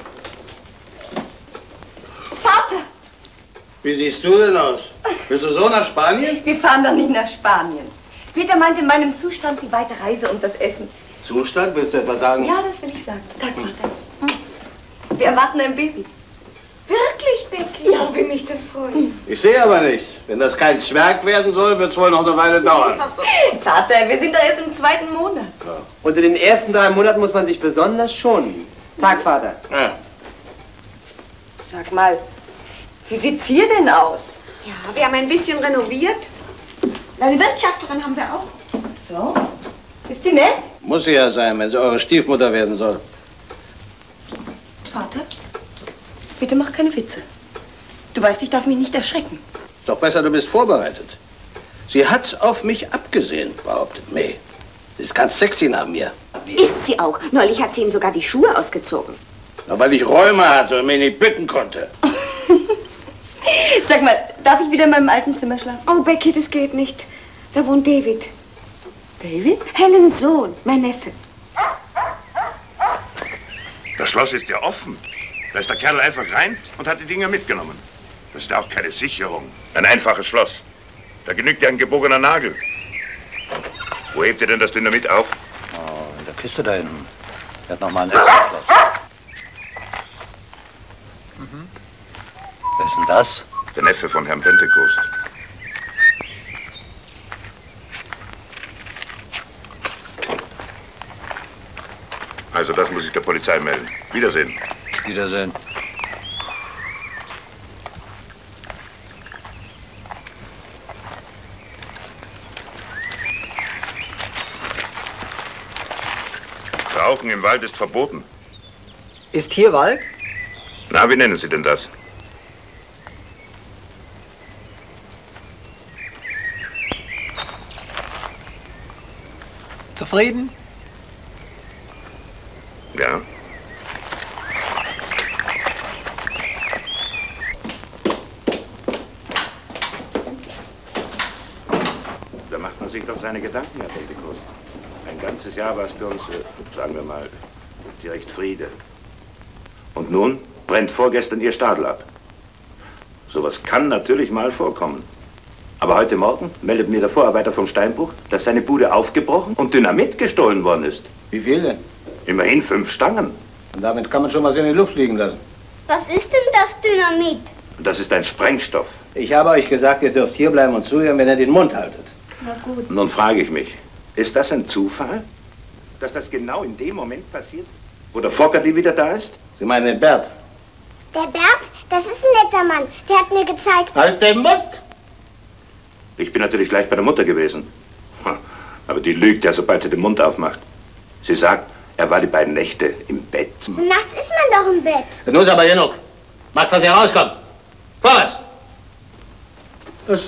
Vater! Wie siehst du denn aus? Willst du so nach Spanien? Wir fahren doch nicht nach Spanien. Peter meinte in meinem Zustand die weite Reise und das Essen. Zustand? Willst du etwas sagen? Ja, das will ich sagen. Tag, Vater. Wir erwarten ein Baby. Wirklich, Becky? Ja, wie mich das freut. Ich sehe aber nicht. Wenn das kein Zwerg werden soll, wird es wohl noch eine Weile dauern. Vater, wir sind doch erst im 2. Monat. Ja. Unter den ersten 3 Monaten muss man sich besonders schonen. Tag, Vater. Ja. Sag mal, wie sieht's hier denn aus? Ja, wir haben ein bisschen renoviert. Eine Wirtschafterin haben wir auch. So. Ist die nett? Muss sie ja sein, wenn sie eure Stiefmutter werden soll. Vater, bitte mach keine Witze. Du weißt, ich darf mich nicht erschrecken. Ist doch besser, du bist vorbereitet. Sie hat auf mich abgesehen, behauptet May. Sie ist ganz sexy nach mir. Ist sie auch. Neulich hat sie ihm sogar die Schuhe ausgezogen. Na, weil ich Rheuma hatte und mich nicht bitten konnte. Sag mal, darf ich wieder in meinem alten Zimmer schlafen? Oh, Becky, das geht nicht. Da wohnt David. David? Helens Sohn, mein Neffe. Das Schloss ist ja offen. Da ist der Kerl einfach rein und hat die Dinger mitgenommen. Das ist ja auch keine Sicherung. Ein einfaches Schloss. Da genügt ja ein gebogener Nagel. Wo hebt ihr denn das Dynamit auf? Oh, in der Kiste da hinten. Er hat noch mal ein extra Schloss. Wer ist denn das? Der Neffe von Herrn Pentecost. Also das muss ich der Polizei melden. Wiedersehen. Wiedersehen. Rauchen im Wald ist verboten. Ist hier Wald? Na, wie nennen Sie denn das? Zufrieden? Ja. Da macht man sich doch seine Gedanken, Herr Pentecost. Ein ganzes Jahr war es bei uns, sagen wir mal, direkt Friede. Und nun brennt vorgestern Ihr Stadel ab. Sowas kann natürlich mal vorkommen. Aber heute Morgen meldet mir der Vorarbeiter vom Steinbruch, dass seine Bude aufgebrochen und Dynamit gestohlen worden ist. Wie viel denn? Immerhin 5 Stangen. Und damit kann man schon was in die Luft fliegen lassen. Was ist denn das Dynamit? Das ist ein Sprengstoff. Ich habe euch gesagt, ihr dürft hier bleiben und zuhören, wenn ihr den Mund haltet. Na gut. Nun frage ich mich, ist das ein Zufall? dass das genau in dem Moment passiert, wo der Fogerty wieder da ist? Sie meinen den Bert? Der Bert, das ist ein netter Mann. Der hat mir gezeigt... Halt den Mund! Ich bin natürlich gleich bei der Mutter gewesen. Aber die lügt ja, sobald sie den Mund aufmacht. Sie sagt, er war die beiden Nächte im Bett. Nachts ist man doch im Bett. Nun ist aber genug. Macht, dass ihr rauskommt. Vorwärts! Was?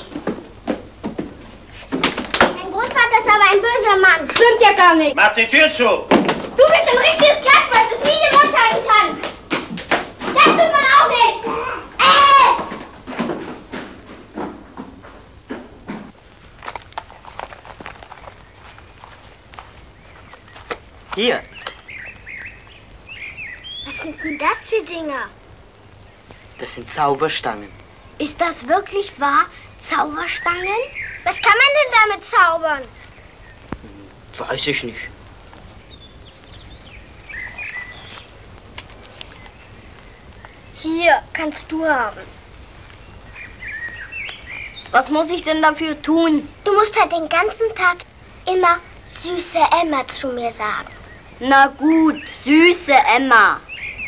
Mein Großvater ist aber ein böser Mann. Stimmt ja gar nicht. Mach die Tür zu! Du bist ein richtiges Klatschwein, das nie den Mund halten kann. Das tut man auch nicht. Hier. Was sind denn das für Dinger? Das sind Zauberstangen. Ist das wirklich wahr? Zauberstangen? Was kann man denn damit zaubern? Weiß ich nicht. Hier, kannst du haben. Was muss ich denn dafür tun? Du musst halt den ganzen Tag immer süße Emma zu mir sagen. Na gut, süße Emma.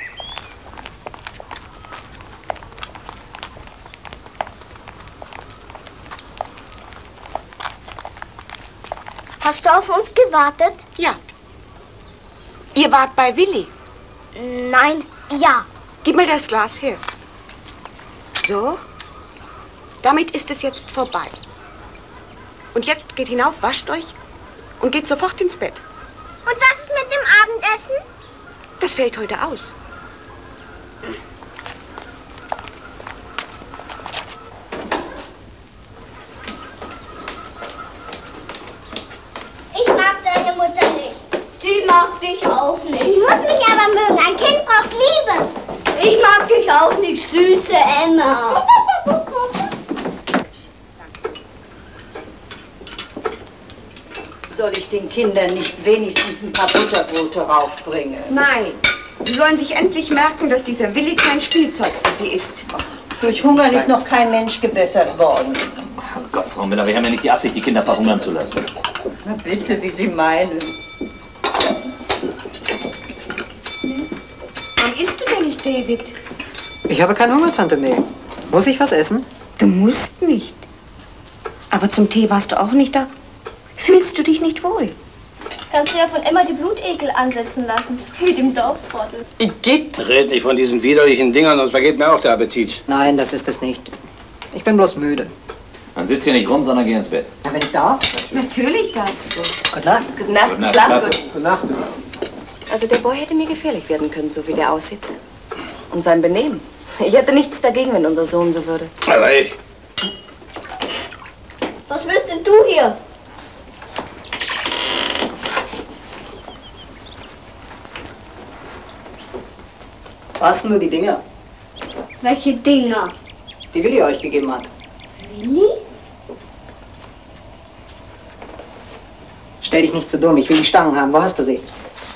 Hast du auf uns gewartet? Ja. Ihr wart bei Willi? Nein, ja. Gib mir das Glas her. So. Damit ist es jetzt vorbei. Und jetzt geht hinauf, wascht euch und geht sofort ins Bett. Und was ist mit dem Abendessen? Das fällt heute aus. Ich mag deine Mutter nicht. Sie mag dich auch nicht. Ich muss mich aber mögen. Ein Kind braucht Liebe. Ich mag dich auch nicht, süße Emma. Soll ich den Kindern nicht wenigstens ein paar Butterbrote raufbringen? Nein. Sie sollen sich endlich merken, dass dieser Willi kein Spielzeug für sie ist. Durch Hungern ist noch kein Mensch gebessert worden. Oh Gott, Frau Miller, wir haben ja nicht die Absicht, die Kinder verhungern zu lassen. Na bitte, wie Sie meinen. Warum isst du denn nicht, David? Ich habe keinen Hunger, Tante May. Muss ich was essen? Du musst nicht. Aber zum Tee warst du auch nicht da. Fühlst du dich nicht wohl? Kannst du ja von Emma die Blutekel ansetzen lassen. Wie dem Dorftrottel. Igitt! Red nicht von diesen widerlichen Dingern, sonst vergeht mir auch der Appetit. Nein, das ist es nicht. Ich bin bloß müde. Dann sitz hier nicht rum, sondern geh ins Bett. Na, wenn ich darf? Natürlich darfst du. Gute Nacht. Gute Nacht. Gute Nacht, Schlaf schlafe. gut. Gute Nacht. Also der Boy hätte mir gefährlich werden können, so wie der aussieht. Und sein Benehmen. Ich hätte nichts dagegen, wenn unser Sohn so würde. Aber ich. Was willst denn du hier? Was nur die Dinger, Welche Dinger? die Willi euch gegeben hat. Willi? Stell dich nicht so dumm, ich will die Stangen haben. Wo hast du sie?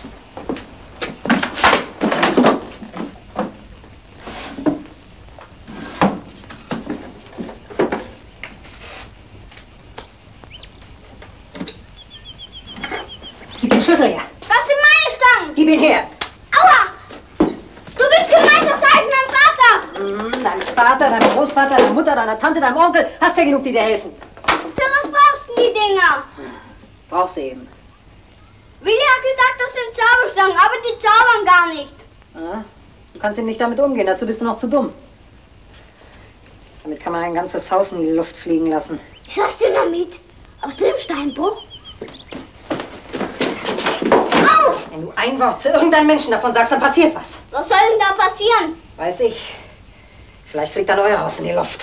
Gib den Schlüssel her. Das sind meine Stangen. Gib ihn her. Aua! Du bist gemeint, das heißt mein Vater. Dein Vater, dein Großvater, deine Mutter, deine Tante, dein Onkel. Hast ja genug, die dir helfen. Für was brauchst du die Dinger? Brauchst sie eben. Willi hat gesagt, das sind Zauberstangen, aber die zaubern gar nicht. Ja? Du kannst eben nicht damit umgehen, dazu bist du noch zu dumm. Damit kann man ein ganzes Haus in die Luft fliegen lassen. Ist das Dynamit? Aus dem Steinbruch? Au! Wenn du ein Wort zu irgendeinem Menschen davon sagst, dann passiert was. Was soll denn da passieren? Weiß ich. Vielleicht fliegt dann euer Haus in die Luft.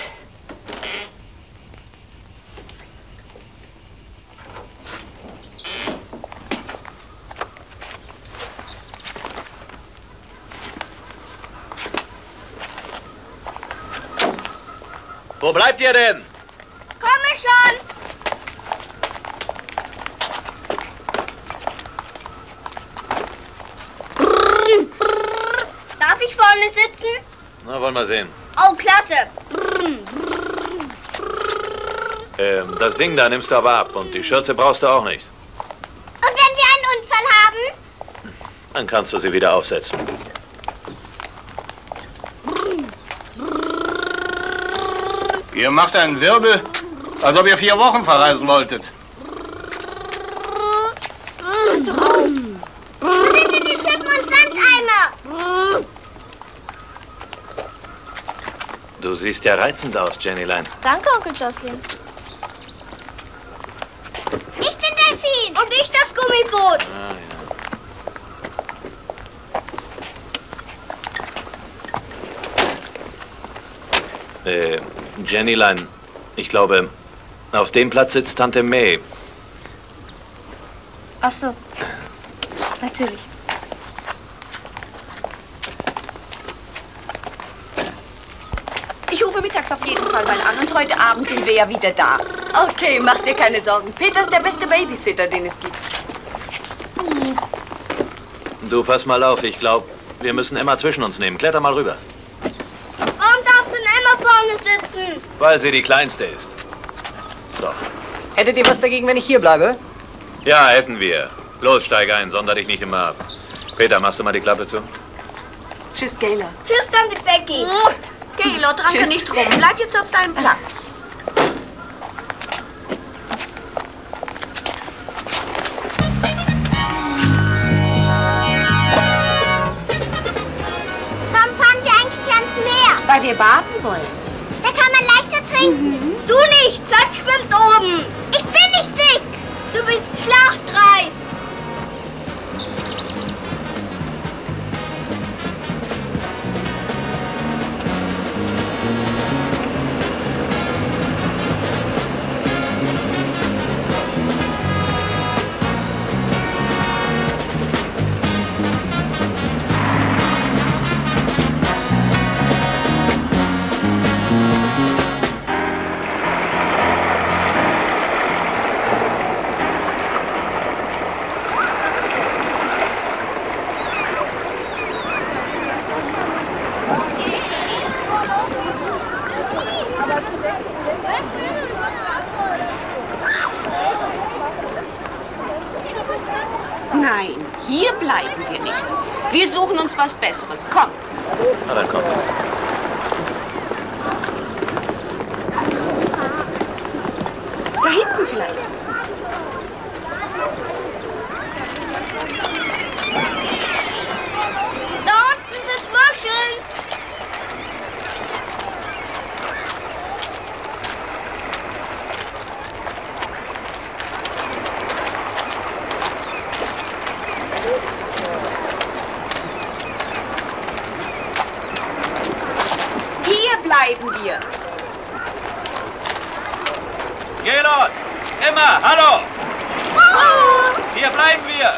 Wo bleibt ihr denn? Komme schon! Darf ich vorne sitzen? Na, wollen wir sehen. Oh, klasse! Das Ding da nimmst du aber ab und die Schürze brauchst du auch nicht. Und wenn wir einen Unfall haben? Dann kannst du sie wieder aufsetzen. Ihr macht einen Wirbel, als ob ihr 4 Wochen verreisen wolltet. Pass doch auf. Wo sind denn die Schiffen und Sandeimer? Du siehst ja reizend aus, Jennylein. Danke, Onkel Jocelyn. Ich den Delfin. Und ich das Gummiboot. Ah, ja. Jennylein, ich glaube, auf dem Platz sitzt Tante May. Ach so. Natürlich. Ich rufe mittags auf jeden Fall mal an und heute Abend sind wir ja wieder da. Okay, mach dir keine Sorgen. Peter ist der beste Babysitter, den es gibt. Du, pass mal auf, ich glaube, wir müssen Emma zwischen uns nehmen. Kletter mal rüber. Warum darf denn Emma vorne sitzen? Weil sie die Kleinste ist. So. Hättet ihr was dagegen, wenn ich hier bleibe? Ja, hätten wir. Los, steig ein, sonder dich nicht immer ab. Peter, machst du mal die Klappe zu? Tschüss, Gaylord. Tschüss, Tante Becky. Gaylord, ranke nicht rum. Bleib jetzt auf deinem Platz. Warum fahren wir eigentlich ans Meer? Weil wir baden wollen. Da kann man leichter trinken. Du nicht, Fett schwimmt oben. Ich bin nicht dick. Du bist schlachtreif. Nein, hier bleiben wir nicht. Wir suchen uns was Besseres. Kommt. Na, dann kommt. Da hinten vielleicht. Da unten sind Muscheln. Hier bleiben wir. Gaylord! Emma, hallo! Hier bleiben wir!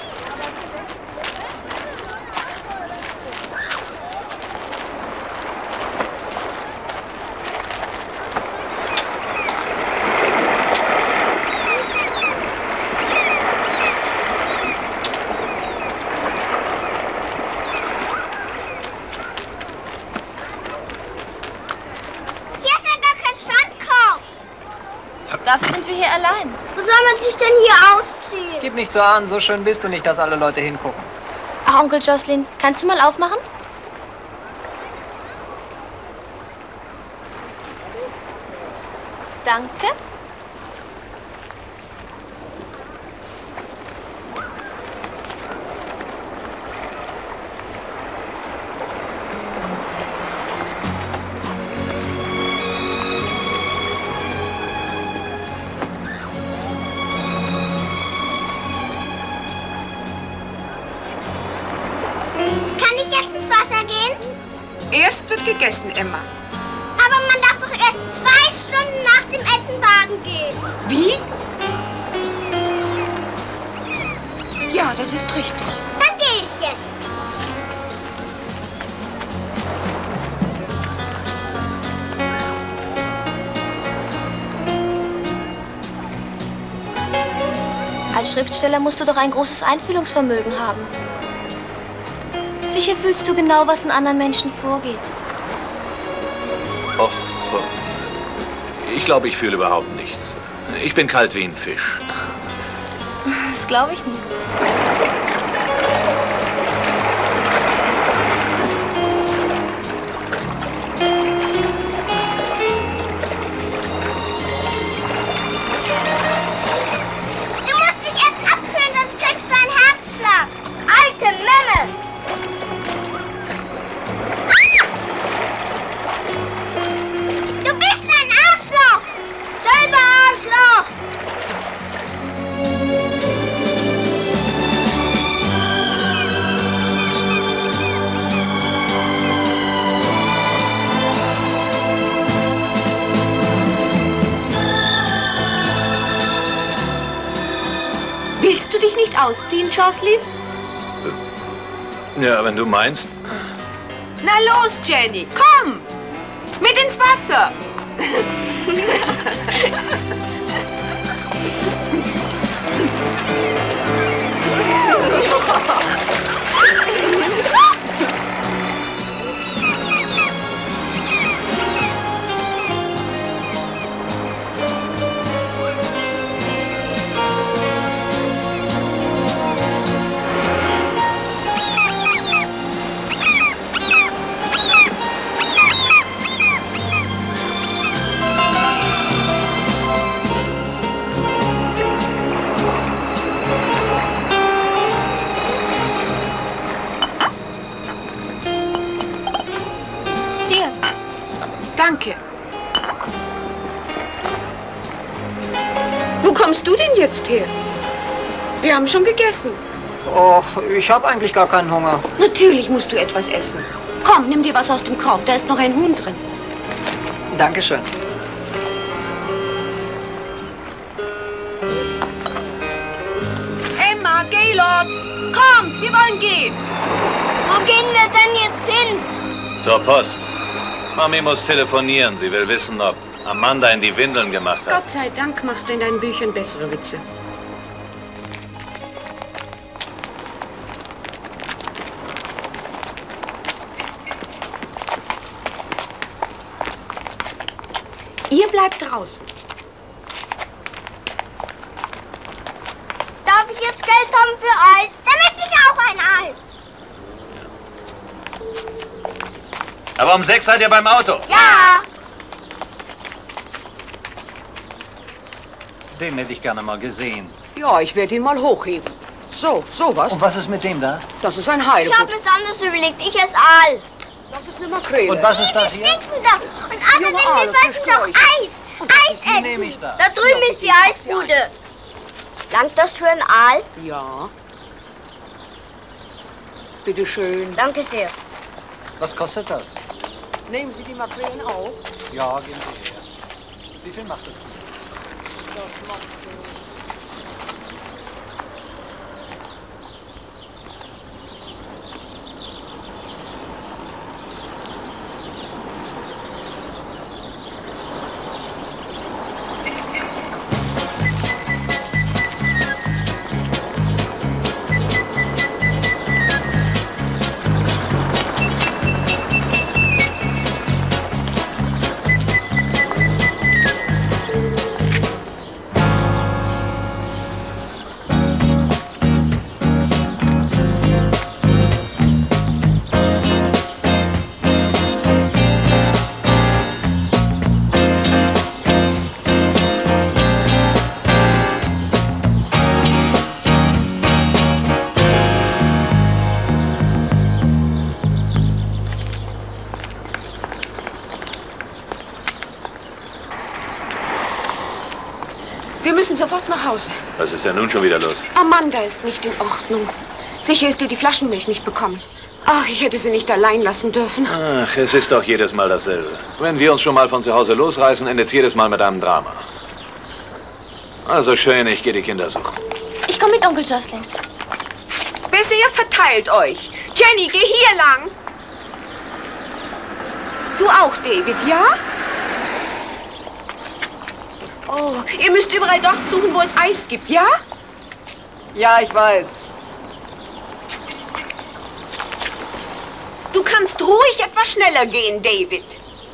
Hier ist ja gar kein Strandkorb. Dafür sind wir hier allein. Wo soll man sich denn hier ausziehen? Gib nicht so an, so schön bist du nicht, dass alle Leute hingucken. Ach, Onkel Jocelyn, kannst du mal aufmachen? Danke. Kann ich jetzt ins Wasser gehen? Erst wird gegessen, Emma. Aber man darf doch erst 2 Stunden nach dem Essen baden gehen. Wie? Ja, das ist richtig. Dann gehe ich jetzt. Als Schriftsteller musst du doch ein großes Einfühlungsvermögen haben. Sicher fühlst du genau, was in anderen Menschen vorgeht. Och, ich glaube, ich fühle überhaupt nichts. Ich bin kalt wie ein Fisch. Das glaube ich nicht. nicht ausziehen, Jocelyn? Ja, wenn du meinst. Na los, Jenny, komm! Mit ins Wasser! Danke. Wo kommst du denn jetzt her? Wir haben schon gegessen. Och, ich habe eigentlich gar keinen Hunger. Natürlich musst du etwas essen. Komm, nimm dir was aus dem Korb, da ist noch ein Huhn drin. Dankeschön. Emma, Gaylord, kommt, wir wollen gehen. Wo gehen wir denn jetzt hin? Zur Post. Mami muss telefonieren. Sie will wissen, ob Amanda in die Windeln gemacht hat. Gott sei Dank machst du in deinen Büchern bessere Witze. Ihr bleibt draußen. Darf ich jetzt Geld haben für Eis? Dann möchte ich auch ein Eis. Aber um 6 seid ihr beim Auto. Ja. Den hätte ich gerne mal gesehen. Ja, ich werde ihn mal hochheben. So, sowas. Und was ist mit dem da? Das ist ein Ich Heilbutt. habe mir's anders überlegt. Ich esse Aal. Das ist eine Makrele. Und was ist das hier? Stinken doch. Und außerdem, wir wollten doch Eis. Eis Die nehme essen. ich da. Da drüben ist die Eisbude. Langt das für ein Aal? Ja. Bitte schön. Danke sehr. Was kostet das? Nehmen Sie die Makrelen auf. Ja, geben Sie her. Wie viel macht das? Das macht Wir müssen sofort nach Hause. Was ist denn nun schon wieder los? Amanda ist nicht in Ordnung. Sicher ist ihr die Flaschenmilch nicht bekommen. Ach, ich hätte sie nicht allein lassen dürfen. Ach, es ist doch jedes Mal dasselbe. Wenn wir uns schon mal von zu Hause losreißen, endet es jedes Mal mit einem Drama. Also schön, ich gehe die Kinder suchen. Ich komme mit Onkel Jocelyn. Besser, ihr verteilt euch. Jenny, geh hier lang. Du auch, David, ja? Oh, ihr müsst überall dort suchen, wo es Eis gibt, ja? Ja, ich weiß. Du kannst ruhig etwas schneller gehen, David.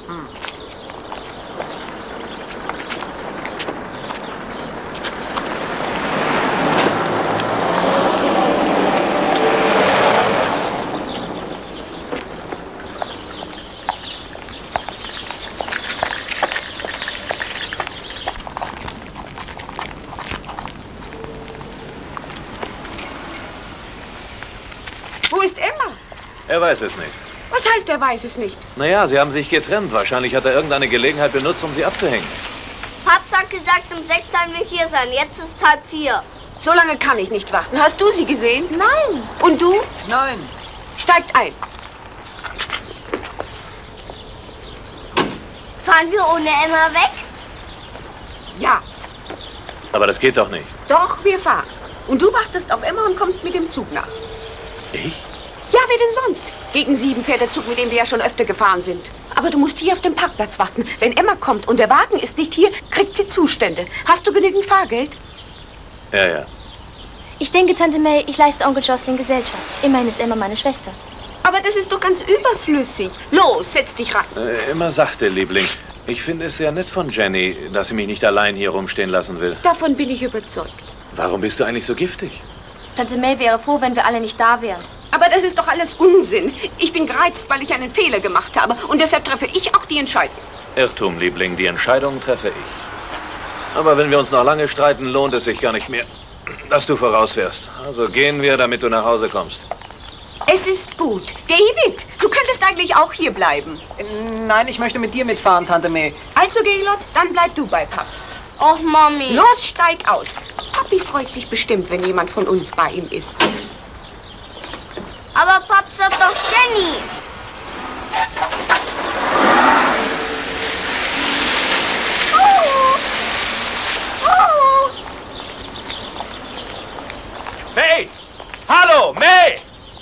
Wo ist Emma? Er weiß es nicht. Was heißt, er weiß es nicht? Naja, sie haben sich getrennt. Wahrscheinlich hat er irgendeine Gelegenheit benutzt, um sie abzuhängen. Papst hat gesagt, um 6 sollen wir hier sein. Jetzt ist 3:30. So lange kann ich nicht warten. Hast du sie gesehen? Nein. Und du? Nein. Steigt ein. Fahren wir ohne Emma weg? Ja. Aber das geht doch nicht. Doch, wir fahren. Und du wartest auf Emma und kommst mit dem Zug nach. Ich? Ja, wer denn sonst? Gegen 7 fährt der Zug, mit dem wir ja schon öfter gefahren sind. Aber du musst hier auf dem Parkplatz warten. Wenn Emma kommt und der Wagen ist nicht hier, kriegt sie Zustände. Hast du genügend Fahrgeld? Ja. Ich denke, Tante May, ich leiste Onkel Jocelyn Gesellschaft. Immerhin ist Emma meine Schwester. Aber das ist doch ganz überflüssig. Los, setz dich rein. Immer sachte, Liebling. Ich finde es sehr nett von Jenny, dass sie mich nicht allein hier rumstehen lassen will. Davon bin ich überzeugt. Warum bist du eigentlich so giftig? Tante May wäre froh, wenn wir alle nicht da wären. Aber das ist doch alles Unsinn. Ich bin gereizt, weil ich einen Fehler gemacht habe. Und deshalb treffe ich auch die Entscheidung. Irrtum, Liebling. Die Entscheidung treffe ich. Aber wenn wir uns noch lange streiten, lohnt es sich gar nicht mehr, dass du vorausfährst. Also gehen wir, damit du nach Hause kommst. Es ist gut. David, du könntest eigentlich auch hier bleiben. Nein, ich möchte mit dir mitfahren, Tante May. Also, Gaylord, dann bleib du bei Paps. Och, Mami. Los, steig aus. Papi freut sich bestimmt, wenn jemand von uns bei ihm ist. Aber Paps hat doch Jenny. May! Hallo, May!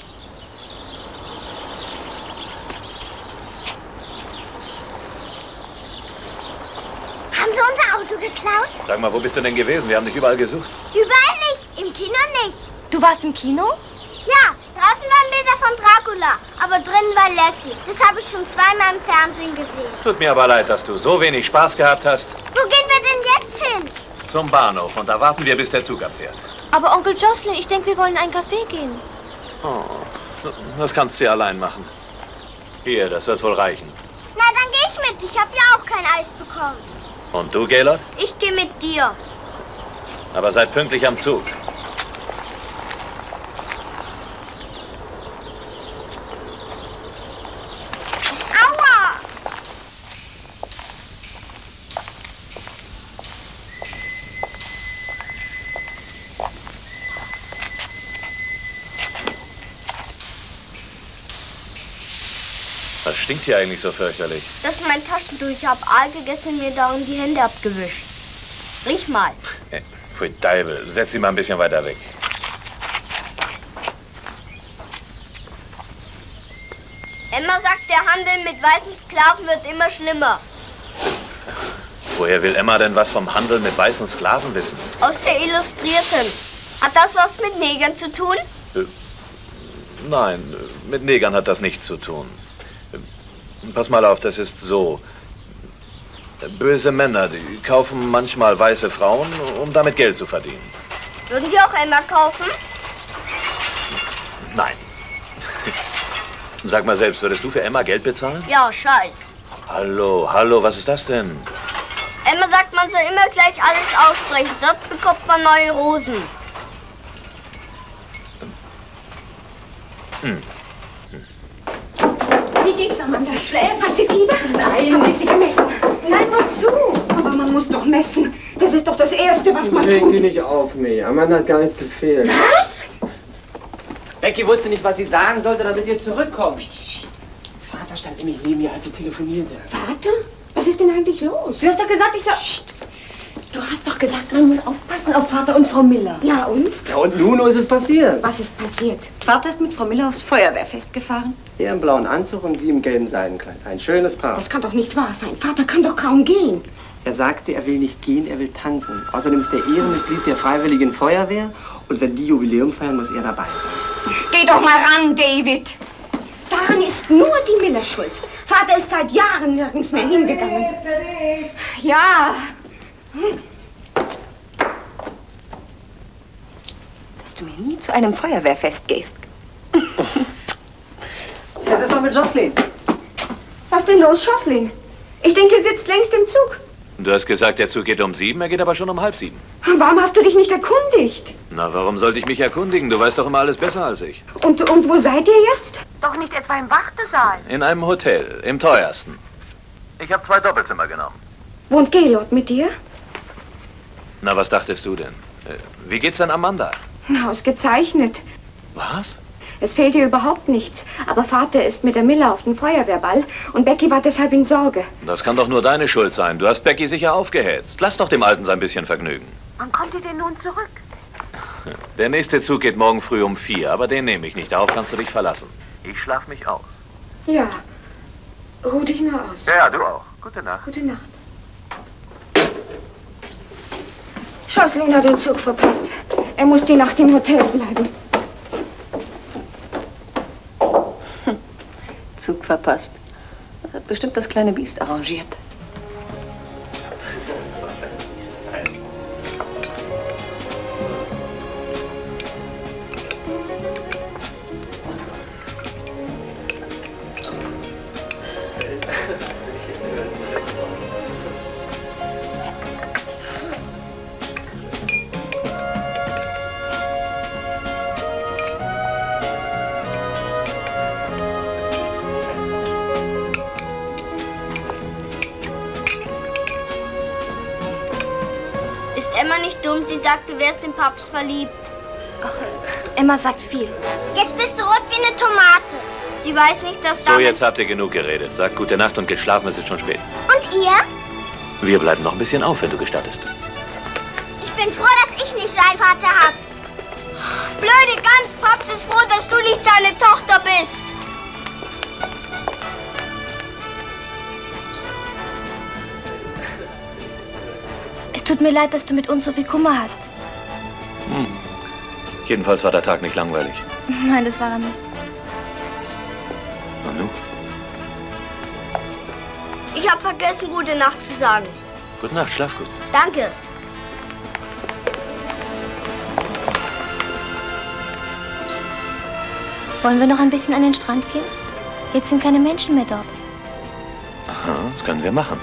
Haben Sie unser Auto geklaut? Sag mal, wo bist du denn gewesen? Wir haben dich überall gesucht. Überall nicht. Im Kino nicht. Du warst im Kino? Ja, draußen waren Bilder von Dracula. Aber drinnen war Lassie. Das habe ich schon zweimal im Fernsehen gesehen. Tut mir aber leid, dass du so wenig Spaß gehabt hast. Wo gehen wir denn jetzt hin? Zum Bahnhof. Und da warten wir, bis der Zug abfährt. Aber Onkel Jocelyn, ich denke, wir wollen in einen Café gehen. Oh, das kannst du ja allein machen. Hier, das wird wohl reichen. Na, dann gehe ich mit. Ich habe ja auch kein Eis bekommen. Und du, Gaylord? Ich gehe mit dir. Aber seid pünktlich am Zug. Aua! Was stinkt hier eigentlich so fürchterlich? Das ist mein Taschentuch. Ich habe Aal gegessen und mir darin die Hände abgewischt. Riech mal. Pfui Deibel, setz sie mal ein bisschen weiter weg. Emma sagt, der Handel mit weißen Sklaven wird immer schlimmer. Woher will Emma denn was vom Handel mit weißen Sklaven wissen? Aus der Illustrierten. Hat das was mit Negern zu tun? Nein, mit Negern hat das nichts zu tun. Pass mal auf, das ist so. Böse Männer, die kaufen manchmal weiße Frauen, um damit Geld zu verdienen. Würden die auch Emma kaufen? Nein. Sag mal selbst, würdest du für Emma Geld bezahlen? Ja, scheiß. Hallo, was ist das denn? Emma sagt, man soll immer gleich alles aussprechen, sonst bekommt man neue Rosen. Wie geht's, Amanda? Schläft? Hat sie Fieber? Nein. Haben wir sie gemessen? Nein, wozu? Aber man muss doch messen. Das ist doch das Erste, was man Reg tut. die nicht auf, May. Amanda hat gar nichts gefehlt. Was? Becky wusste nicht, was sie sagen sollte, damit ihr zurückkommt. Vater stand nämlich neben mir, als sie telefonierte. Vater? Was ist denn eigentlich los? Du hast doch gesagt, ich soll... Psst. Du hast doch gesagt, man muss aufpassen auf Vater und Frau Miller. Ja, und? Ja, und nun ist es passiert. Was ist passiert? Vater ist mit Frau Miller aufs Feuerwehrfest gefahren. Er im blauen Anzug und sie im gelben Seidenkleid. Ein schönes Paar. Das kann doch nicht wahr sein. Vater kann doch kaum gehen. Er sagte, er will nicht gehen, er will tanzen. Außerdem ist er Ehrenmitglied der Freiwilligen Feuerwehr. Und wenn die Jubiläum feiern, muss er dabei sein. Geh doch mal ran, David. Daran ist nur die Miller schuld. Vater ist seit Jahren nirgends mehr hingegangen. Ja. Dass du mir nie zu einem Feuerwehrfest gehst. Was ist noch mit Jocelyn? Was denn los, Jocelyn? Ich denke, er sitzt längst im Zug. Du hast gesagt, der Zug geht um 7, er geht aber schon um 6:30. Warum hast du dich nicht erkundigt? Na, warum sollte ich mich erkundigen? Du weißt doch immer alles besser als ich. Und wo seid ihr jetzt? Doch nicht etwa im Wartesaal. In einem Hotel, im teuersten. Ich habe 2 Doppelzimmer genommen. Wohnt Gaylord mit dir? Na, was dachtest du denn? Wie geht's denn Amanda? Ausgezeichnet. Was? Es fehlt ihr überhaupt nichts. Aber Vater ist mit der Miller auf den Feuerwehrball und Becky war deshalb in Sorge. Das kann doch nur deine Schuld sein. Du hast Becky sicher aufgehetzt. Lass doch dem Alten sein bisschen Vergnügen. Wann kommt ihr denn nun zurück? Der nächste Zug geht morgen früh um 4, aber den nehme ich nicht. Darauf kannst du dich verlassen. Ich schlaf mich aus. Ja. Ruh dich nur aus. Ja, du auch. Gute Nacht. Gute Nacht. Jocelyn hat den Zug verpasst. Er muss die Nacht im Hotel bleiben. Zug verpasst. Das hat bestimmt das kleine Biest arrangiert. Emma nicht dumm? Sie sagte, du wärst in Paps verliebt. Ach, Emma sagt viel. Jetzt bist du rot wie eine Tomate. Sie weiß nicht, dass So, jetzt habt ihr genug geredet. Sagt gute Nacht und geht schlafen, es ist schon spät. Und ihr? Wir bleiben noch ein bisschen auf, wenn du gestattest. Ich bin froh, dass ich nicht so einen Vater habe. Blöde Gans, Paps ist froh, dass du nicht seine Tochter bist. Es tut mir leid, dass du mit uns so viel Kummer hast. Jedenfalls war der Tag nicht langweilig. Nein, das war er nicht. Und nun? Ich habe vergessen, gute Nacht zu sagen. Gute Nacht, schlaf gut. Danke. Wollen wir noch ein bisschen an den Strand gehen? Jetzt sind keine Menschen mehr dort. Aha, das können wir machen.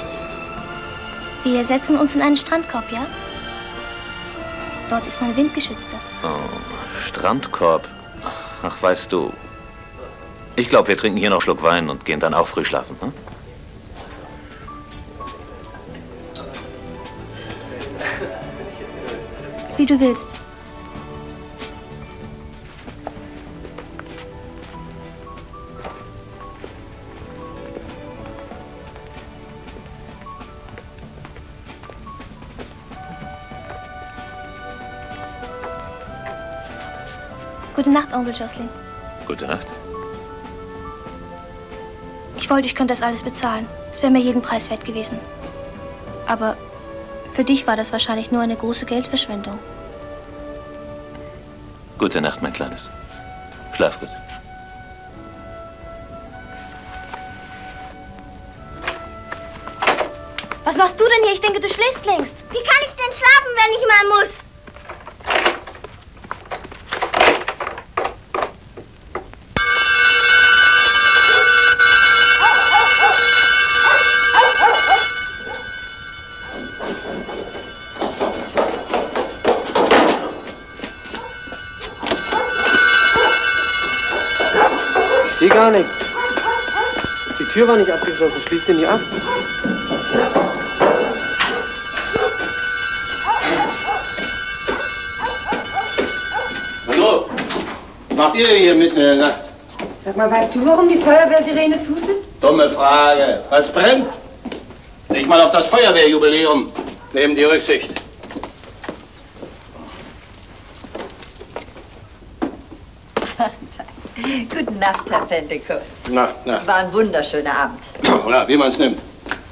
Wir setzen uns in einen Strandkorb, ja? Dort ist man windgeschützter. Oh, Strandkorb. Ach, weißt du, ich glaube, wir trinken hier noch einen Schluck Wein und gehen dann auch früh schlafen. Hm? Wie du willst. Gute Nacht, Onkel Jocelyn. Gute Nacht. Ich wollte, ich könnte das alles bezahlen. Es wäre mir jeden Preis wert gewesen. Aber für dich war das wahrscheinlich nur eine große Geldverschwendung. Gute Nacht, mein Kleines. Schlaf gut. Was machst du denn hier? Ich denke, du schläfst längst. Wie kann ich denn schlafen, wenn ich mal muss? Ich sehe gar nichts. Die Tür war nicht abgeschlossen. Schließt sie nicht ab. Was los? Was macht ihr hier mitten in der Nacht? Sag mal, weißt du, warum die Feuerwehrsirene tutet? Dumme Frage. Weil's brennt. Nicht mal auf das Feuerwehrjubiläum nehmen die Rücksicht. Gute Nacht, Herr Pentecost. Nacht, Nacht. Es war ein wunderschöner Abend. Ja, wie man es nimmt.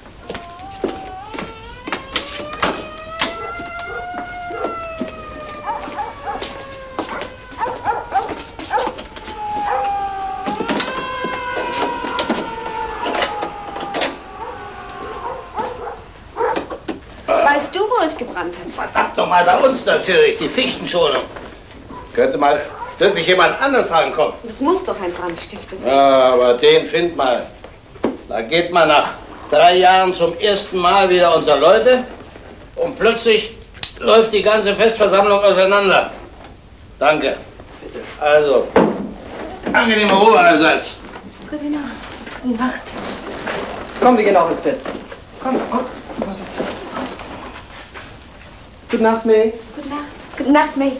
Weißt du, wo es gebrannt hat? Verdammt nochmal, bei uns natürlich, die Fichtenschonung. Könnte mal wirklich jemand anders rankommen. Das muss doch ein Brandstifter sein. Ja, aber den find mal. Da geht man nach 3 Jahren zum ersten Mal wieder unter Leute und plötzlich läuft die ganze Festversammlung auseinander. Danke. Bitte. Also, angenehme Ruhe allseits. Gute Nacht. Gute Nacht. Komm, wir gehen auch ins Bett. Komm, komm. Gute Nacht, May. Gute Nacht. Gute Nacht, May.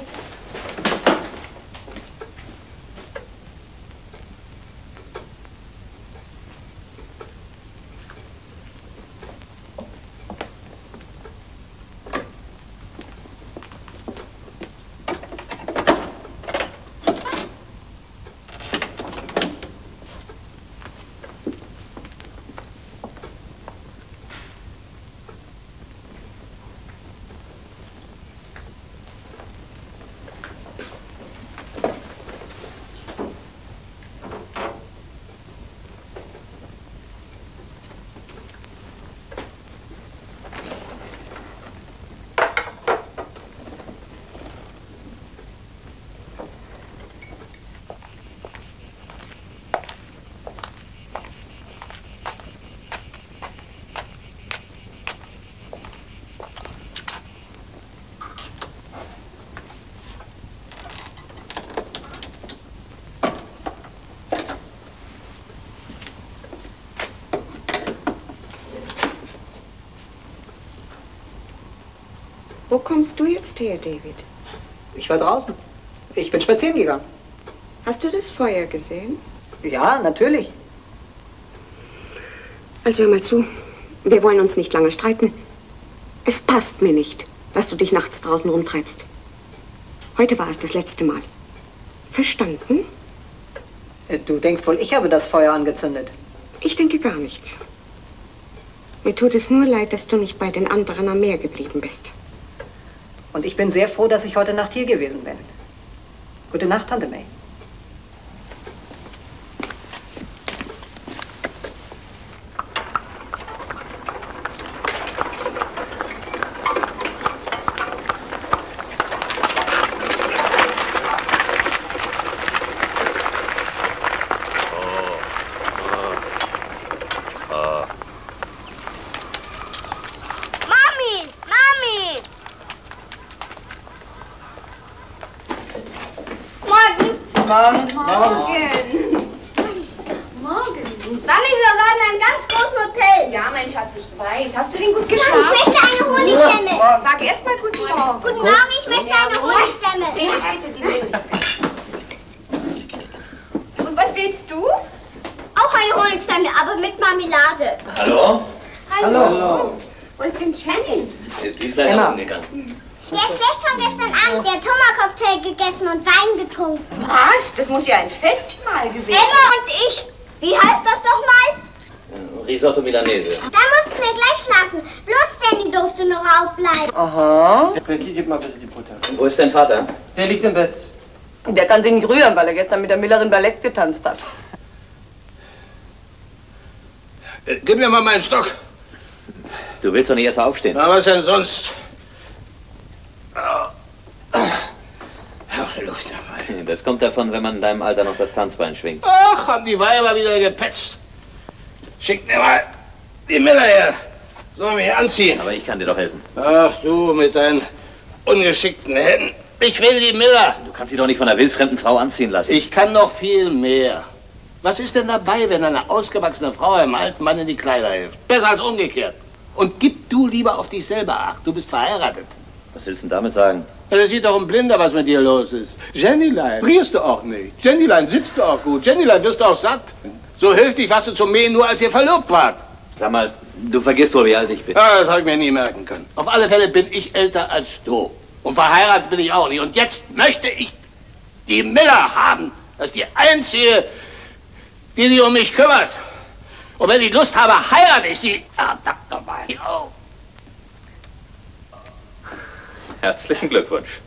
Wo kommst du jetzt her, David? Ich war draußen. Ich bin spazieren gegangen. Hast du das Feuer gesehen? Ja, natürlich. Also hör mal zu. Wir wollen uns nicht lange streiten. Es passt mir nicht, dass du dich nachts draußen rumtreibst. Heute war es das letzte Mal. Verstanden? Du denkst wohl, ich habe das Feuer angezündet. Ich denke gar nichts. Mir tut es nur leid, dass du nicht bei den anderen am Meer geblieben bist. Und ich bin sehr froh, dass ich heute Nacht hier gewesen bin. Gute Nacht, Tante May. Das muss ja ein Festmahl gewesen sein. Emma und ich. Wie heißt das nochmal? Risotto Milanese. Da mussten wir gleich schlafen. Bloß Jenny durfte noch aufbleiben. Aha. Becky, gib mal bitte die Butter. Und wo ist dein Vater? Der liegt im Bett. Der kann sich nicht rühren, weil er gestern mit der Millerin Ballett getanzt hat. Gib mir mal meinen Stock. Du willst doch nicht etwa aufstehen. Na, was denn sonst? Luft dabei. Das kommt davon, wenn man in deinem Alter noch das Tanzbein schwingt. Ach, haben die Weiber wieder gepetzt. Schick mir mal die Miller her. Soll mich anziehen. Aber ich kann dir doch helfen. Ach, du mit deinen ungeschickten Händen. Ich will die Miller. Du kannst sie doch nicht von einer wildfremden Frau anziehen lassen. Ich kann noch viel mehr. Was ist denn dabei, wenn eine ausgewachsene Frau einem alten Mann in die Kleider hilft? Besser als umgekehrt. Und gib du lieber auf dich selber Acht. Du bist verheiratet. Was willst du denn damit sagen? Ja, das sieht doch ein Blinder, was mit dir los ist. Jennylein, frierst du auch nicht. Jennylein, sitzt du auch gut. Jennylein, wirst du auch satt. So hilflich warst du zum Mähen, nur als ihr verlobt wart. Sag mal, du vergisst wohl, wie alt ich bin. Ja, das habe ich mir nie merken können. Auf alle Fälle bin ich älter als du. Und verheiratet bin ich auch nicht. Und jetzt möchte ich die Miller haben. Das ist die einzige, die sich um mich kümmert. Und wenn ich Lust habe, heirate ich sie. Verdammt nochmal. Oh. Herzlichen Glückwunsch.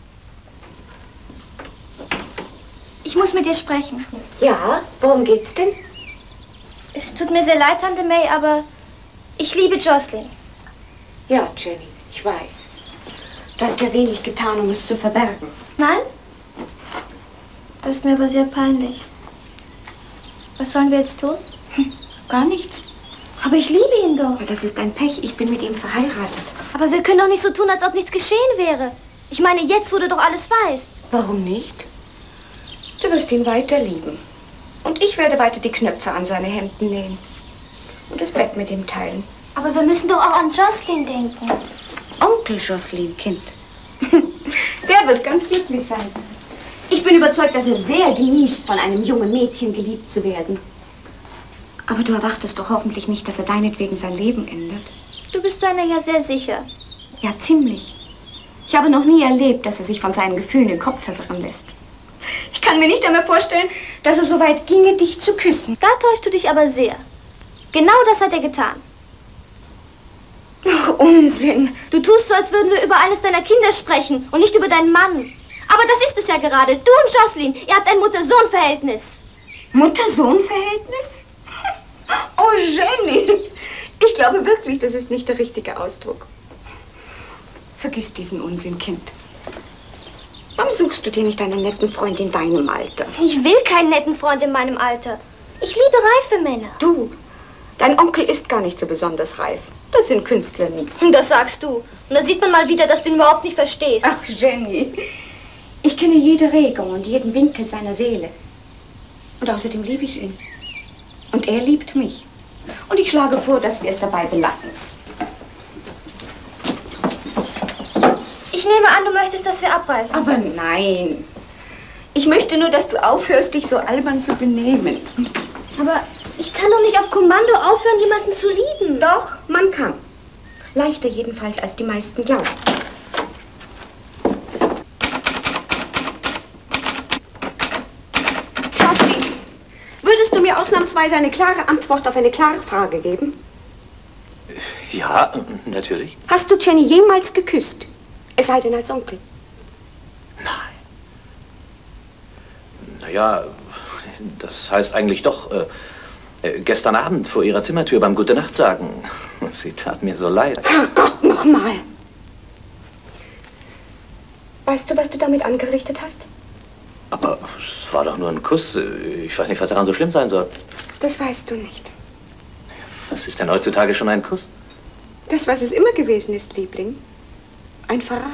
Ich muss mit dir sprechen. Ja, worum geht's denn? Es tut mir sehr leid, Tante May, aber ich liebe Jocelyn. Ja, Jenny, ich weiß. Du hast ja wenig getan, um es zu verbergen. Nein? Das ist mir aber sehr peinlich. Was sollen wir jetzt tun? Gar nichts. Aber ich liebe ihn doch. Aber das ist ein Pech. Ich bin mit ihm verheiratet. Aber wir können doch nicht so tun, als ob nichts geschehen wäre. Ich meine, jetzt, wo du doch alles weißt. Warum nicht? Du wirst ihn weiter lieben. Und ich werde weiter die Knöpfe an seine Hemden nähen. Und das Bett mit ihm teilen. Aber wir müssen doch auch an Jocelyn denken. Onkel Jocelyn, Kind. Der wird ganz glücklich sein. Ich bin überzeugt, dass er sehr genießt, von einem jungen Mädchen geliebt zu werden. Aber du erwartest doch hoffentlich nicht, dass er deinetwegen sein Leben ändert. Du bist deiner ja sehr sicher. Ja, ziemlich. Ich habe noch nie erlebt, dass er sich von seinen Gefühlen den Kopf verwirren lässt. Ich kann mir nicht einmal vorstellen, dass er so weit ginge, dich zu küssen. Da täuschst du dich aber sehr. Genau das hat er getan. Ach, Unsinn. Du tust so, als würden wir über eines deiner Kinder sprechen und nicht über deinen Mann. Aber das ist es ja gerade. Du und Jocelyn, ihr habt ein Mutter-Sohn-Verhältnis. Mutter-Sohn-Verhältnis? Oh, Jenny. Ich glaube wirklich, das ist nicht der richtige Ausdruck. Vergiss diesen Unsinn, Kind. Warum suchst du dir nicht einen netten Freund in deinem Alter? Ich will keinen netten Freund in meinem Alter. Ich liebe reife Männer. Du, dein Onkel ist gar nicht so besonders reif. Das sind Künstler nie. Das sagst du. Und da sieht man mal wieder, dass du ihn überhaupt nicht verstehst. Ach, Jenny. Ich kenne jede Regung und jeden Winkel seiner Seele. Und außerdem liebe ich ihn. Und er liebt mich. Und ich schlage vor, dass wir es dabei belassen. Ich nehme an, du möchtest, dass wir abreisen. Aber nein. Ich möchte nur, dass du aufhörst, dich so albern zu benehmen. Aber ich kann doch nicht auf Kommando aufhören, jemanden zu lieben. Doch, man kann. Leichter jedenfalls, als die meisten glauben. Schossi, würdest du mir ausnahmsweise eine klare Antwort auf eine klare Frage geben? Ja, natürlich. Hast du Jenny jemals geküsst? Es sei denn als Onkel. Naja, das heißt eigentlich doch, gestern Abend vor ihrer Zimmertür beim Gute-Nacht sagen. Sie tat mir so leid. Herrgott, nochmal! Weißt du, was du damit angerichtet hast? Aber es war doch nur ein Kuss. Ich weiß nicht, was daran so schlimm sein soll. Das weißt du nicht. Was ist denn heutzutage schon ein Kuss? Das, was es immer gewesen ist, Liebling. Ein Verrat.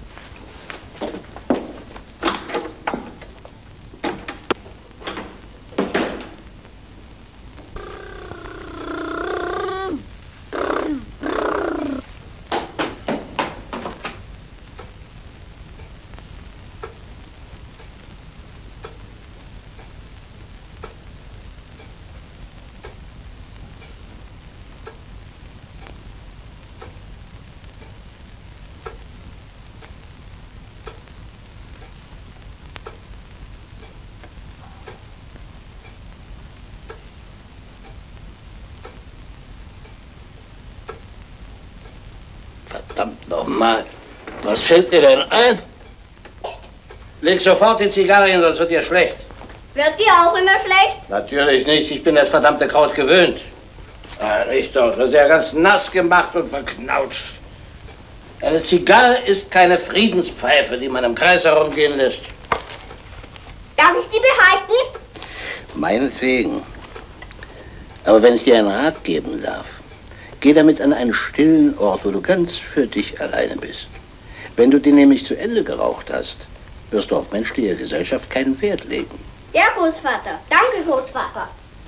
Verdammt nochmal. Was fällt dir denn ein? Leg sofort die Zigarre hin, sonst wird dir schlecht. Wird dir auch immer schlecht? Natürlich nicht. Ich bin das verdammte Kraut gewöhnt. Ah, nicht doch. Das ist ja ganz nass gemacht und verknautscht. Eine Zigarre ist keine Friedenspfeife, die man im Kreis herumgehen lässt. Darf ich die behalten? Meinetwegen. Aber wenn ich dir einen Rat geben darf, geh damit an einen stillen Ort, wo du ganz für dich alleine bist. Wenn du den nämlich zu Ende geraucht hast, wirst du auf menschliche Gesellschaft keinen Wert legen. Ja, Großvater. Danke, Großvater.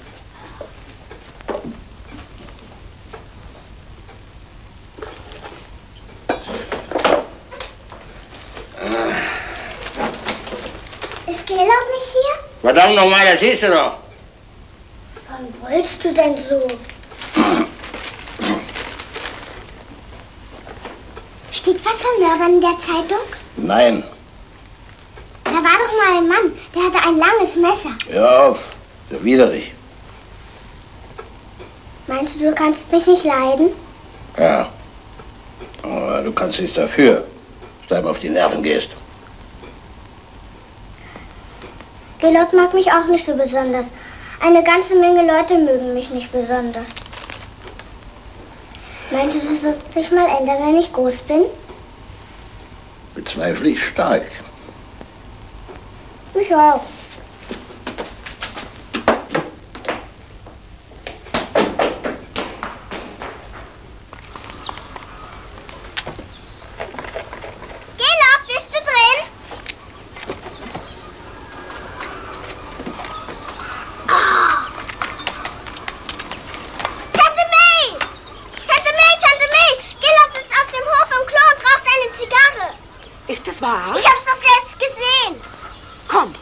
Ist Gelot nicht hier? Verdammt nochmal, das siehst du doch. Warum brüllst du denn so? Steht was von Mördern in der Zeitung? Nein. Da war doch mal ein Mann, der hatte ein langes Messer. Hör auf, so widerlich. Meinst du, du kannst mich nicht leiden? Ja. Aber du kannst nichts dafür, dass du einem auf die Nerven gehst. Gelot mag mich auch nicht so besonders. Eine ganze Menge Leute mögen mich nicht besonders. Meinst du, das wird sich mal ändern, wenn ich groß bin? Bezweifle ich stark. Ich auch. Gelot, bist du drin? Tante May! Tante May, Tante May! Gelot ist auf dem Hof im Klo und raucht eine Zigarre. Ist das wahr? Ich hab's doch selbst gesehen. Komm.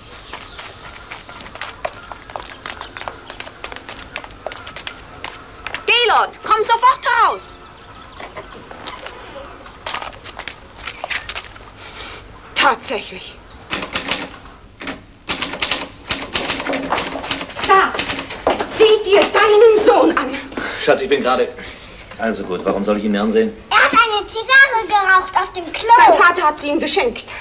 Gelot, komm sofort raus. Tatsächlich. Da, sieh dir deinen Sohn an. Schatz, ich bin gerade... Also gut, warum soll ich ihn gern sehen? Er hat eine Zigarre geraucht auf dem Klo. Dein Vater hat sie ihm geschenkt.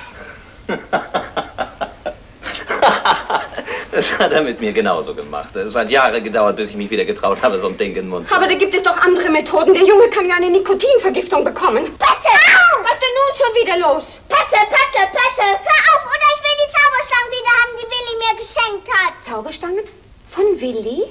Das hat er mit mir genauso gemacht. Es hat Jahre gedauert, bis ich mich wieder getraut habe, so ein Ding in den Mund zu Aber da gibt es doch andere Methoden. Der Junge kann ja eine Nikotinvergiftung bekommen. Pette! Was denn nun schon wieder los? Pette, Pette, Pette! Hör auf, oder ich will die Zauberstangen wieder haben, die Willi mir geschenkt hat. Zauberstangen? Von Willi?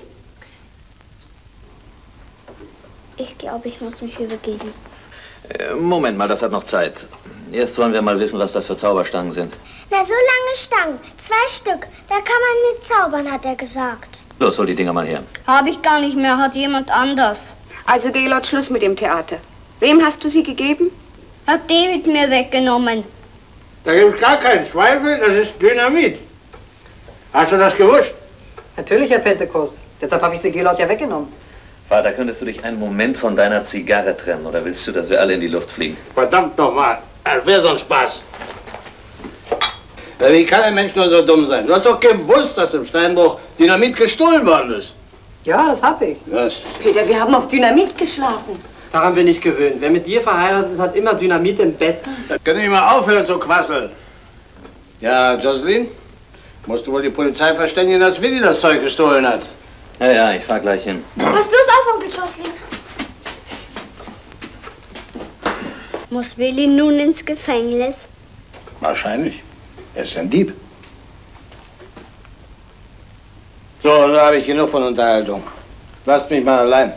Ich glaube, ich muss mich übergeben. Moment mal, das hat noch Zeit. Erst wollen wir mal wissen, was das für Zauberstangen sind. Na, so lange Stangen. 2 Stück. Da kann man mit zaubern, hat er gesagt. Los, hol die Dinger mal her. Hab ich gar nicht mehr, hat jemand anders. Also, Gelot, Schluss mit dem Theater. Wem hast du sie gegeben? Hat David mir weggenommen. Da gibt es gar keinen Zweifel, das ist Dynamit. Hast du das gewusst? Natürlich, Herr Pentecost. Deshalb habe ich sie Gelot ja weggenommen. Vater, könntest du dich einen Moment von deiner Zigarre trennen oder willst du, dass wir alle in die Luft fliegen? Verdammt nochmal, das wäre so ein Spaß. Wie kann ein Mensch nur so dumm sein? Du hast doch gewusst, dass im Steinbruch Dynamit gestohlen worden ist. Ja, das hab ich. Was? Peter, wir haben auf Dynamit geschlafen. Daran bin ich gewöhnt. Wer mit dir verheiratet ist, hat immer Dynamit im Bett. Da können nicht mal aufhören zu quasseln. Ja, Jocelyn? Musst du wohl die Polizei verständigen, dass Willi das Zeug gestohlen hat? Ja, ich fahr gleich hin. Pass bloß auf, Onkel Jocelyn. Muss Willi nun ins Gefängnis? Wahrscheinlich. Er ist ein Dieb. So, da habe ich genug von Unterhaltung. Lasst mich mal allein.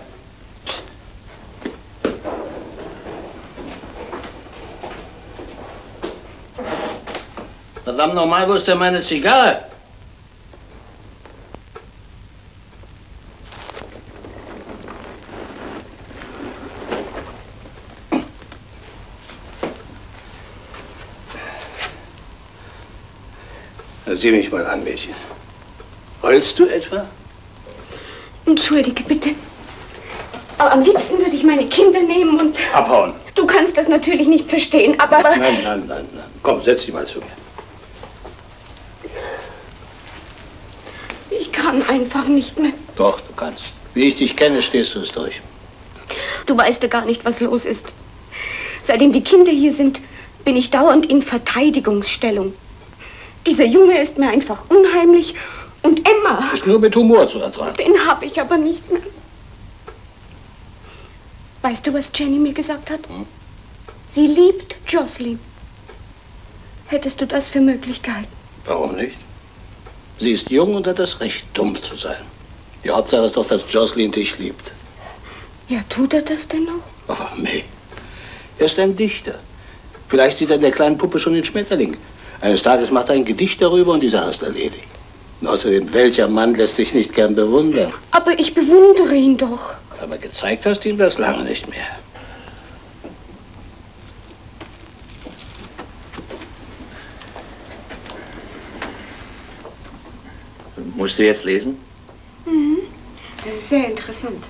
Verdammt nochmal, wo ist denn meine Zigarre? Sieh mich mal an, Mädchen. Heulst du etwa? Entschuldige bitte. Aber am liebsten würde ich meine Kinder nehmen und... Abhauen. Du kannst das natürlich nicht verstehen, aber... Nein. Komm, setz dich mal zu mir. Ich kann einfach nicht mehr. Doch, du kannst. Wie ich dich kenne, stehst du es durch. Du weißt ja gar nicht, was los ist. Seitdem die Kinder hier sind, bin ich dauernd in Verteidigungsstellung. Dieser Junge ist mir einfach unheimlich und Emma... Ist nur mit Humor zu ertragen. Den habe ich aber nicht mehr. Weißt du, was Jenny mir gesagt hat? Sie liebt Jocelyn. Hättest du das für möglich gehalten? Warum nicht? Sie ist jung und hat das Recht, dumm zu sein. Die Hauptsache ist doch, dass Jocelyn dich liebt. Ja, tut er das denn noch? Aber nee. Er ist ein Dichter. Vielleicht sieht er in der kleinen Puppe schon den Schmetterling. Eines Tages macht er ein Gedicht darüber und die Sache ist erledigt. Und außerdem, welcher Mann lässt sich nicht gern bewundern? Aber ich bewundere ihn doch. Aber gezeigt hast du ihm das lange nicht mehr. Musst du jetzt lesen? Mhm. Das ist sehr interessant.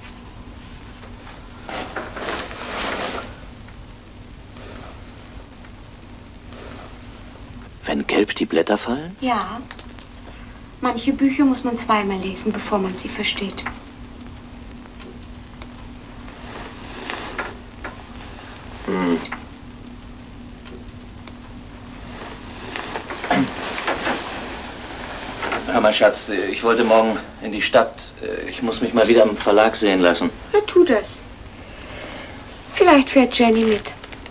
Wenn gelb die Blätter fallen? Ja. Manche Bücher muss man zweimal lesen, bevor man sie versteht. Hm. Hör mal, Schatz, ich wollte morgen in die Stadt. Ich muss mich mal wieder im Verlag sehen lassen. Ja, tu das. Vielleicht fährt Jenny mit.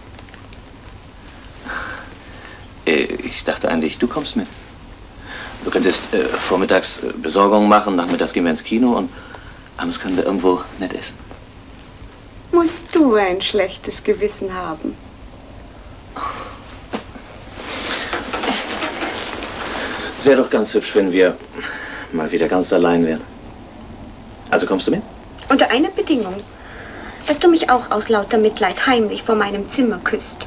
Ich dachte eigentlich, du kommst mit. Du könntest vormittags Besorgungen machen, nachmittags gehen wir ins Kino und abends können wir irgendwo nett essen. Musst du ein schlechtes Gewissen haben? Wäre doch ganz hübsch, wenn wir mal wieder ganz allein wären. Also kommst du mit? Unter einer Bedingung. Dass du mich auch aus lauter Mitleid heimlich vor meinem Zimmer küsst.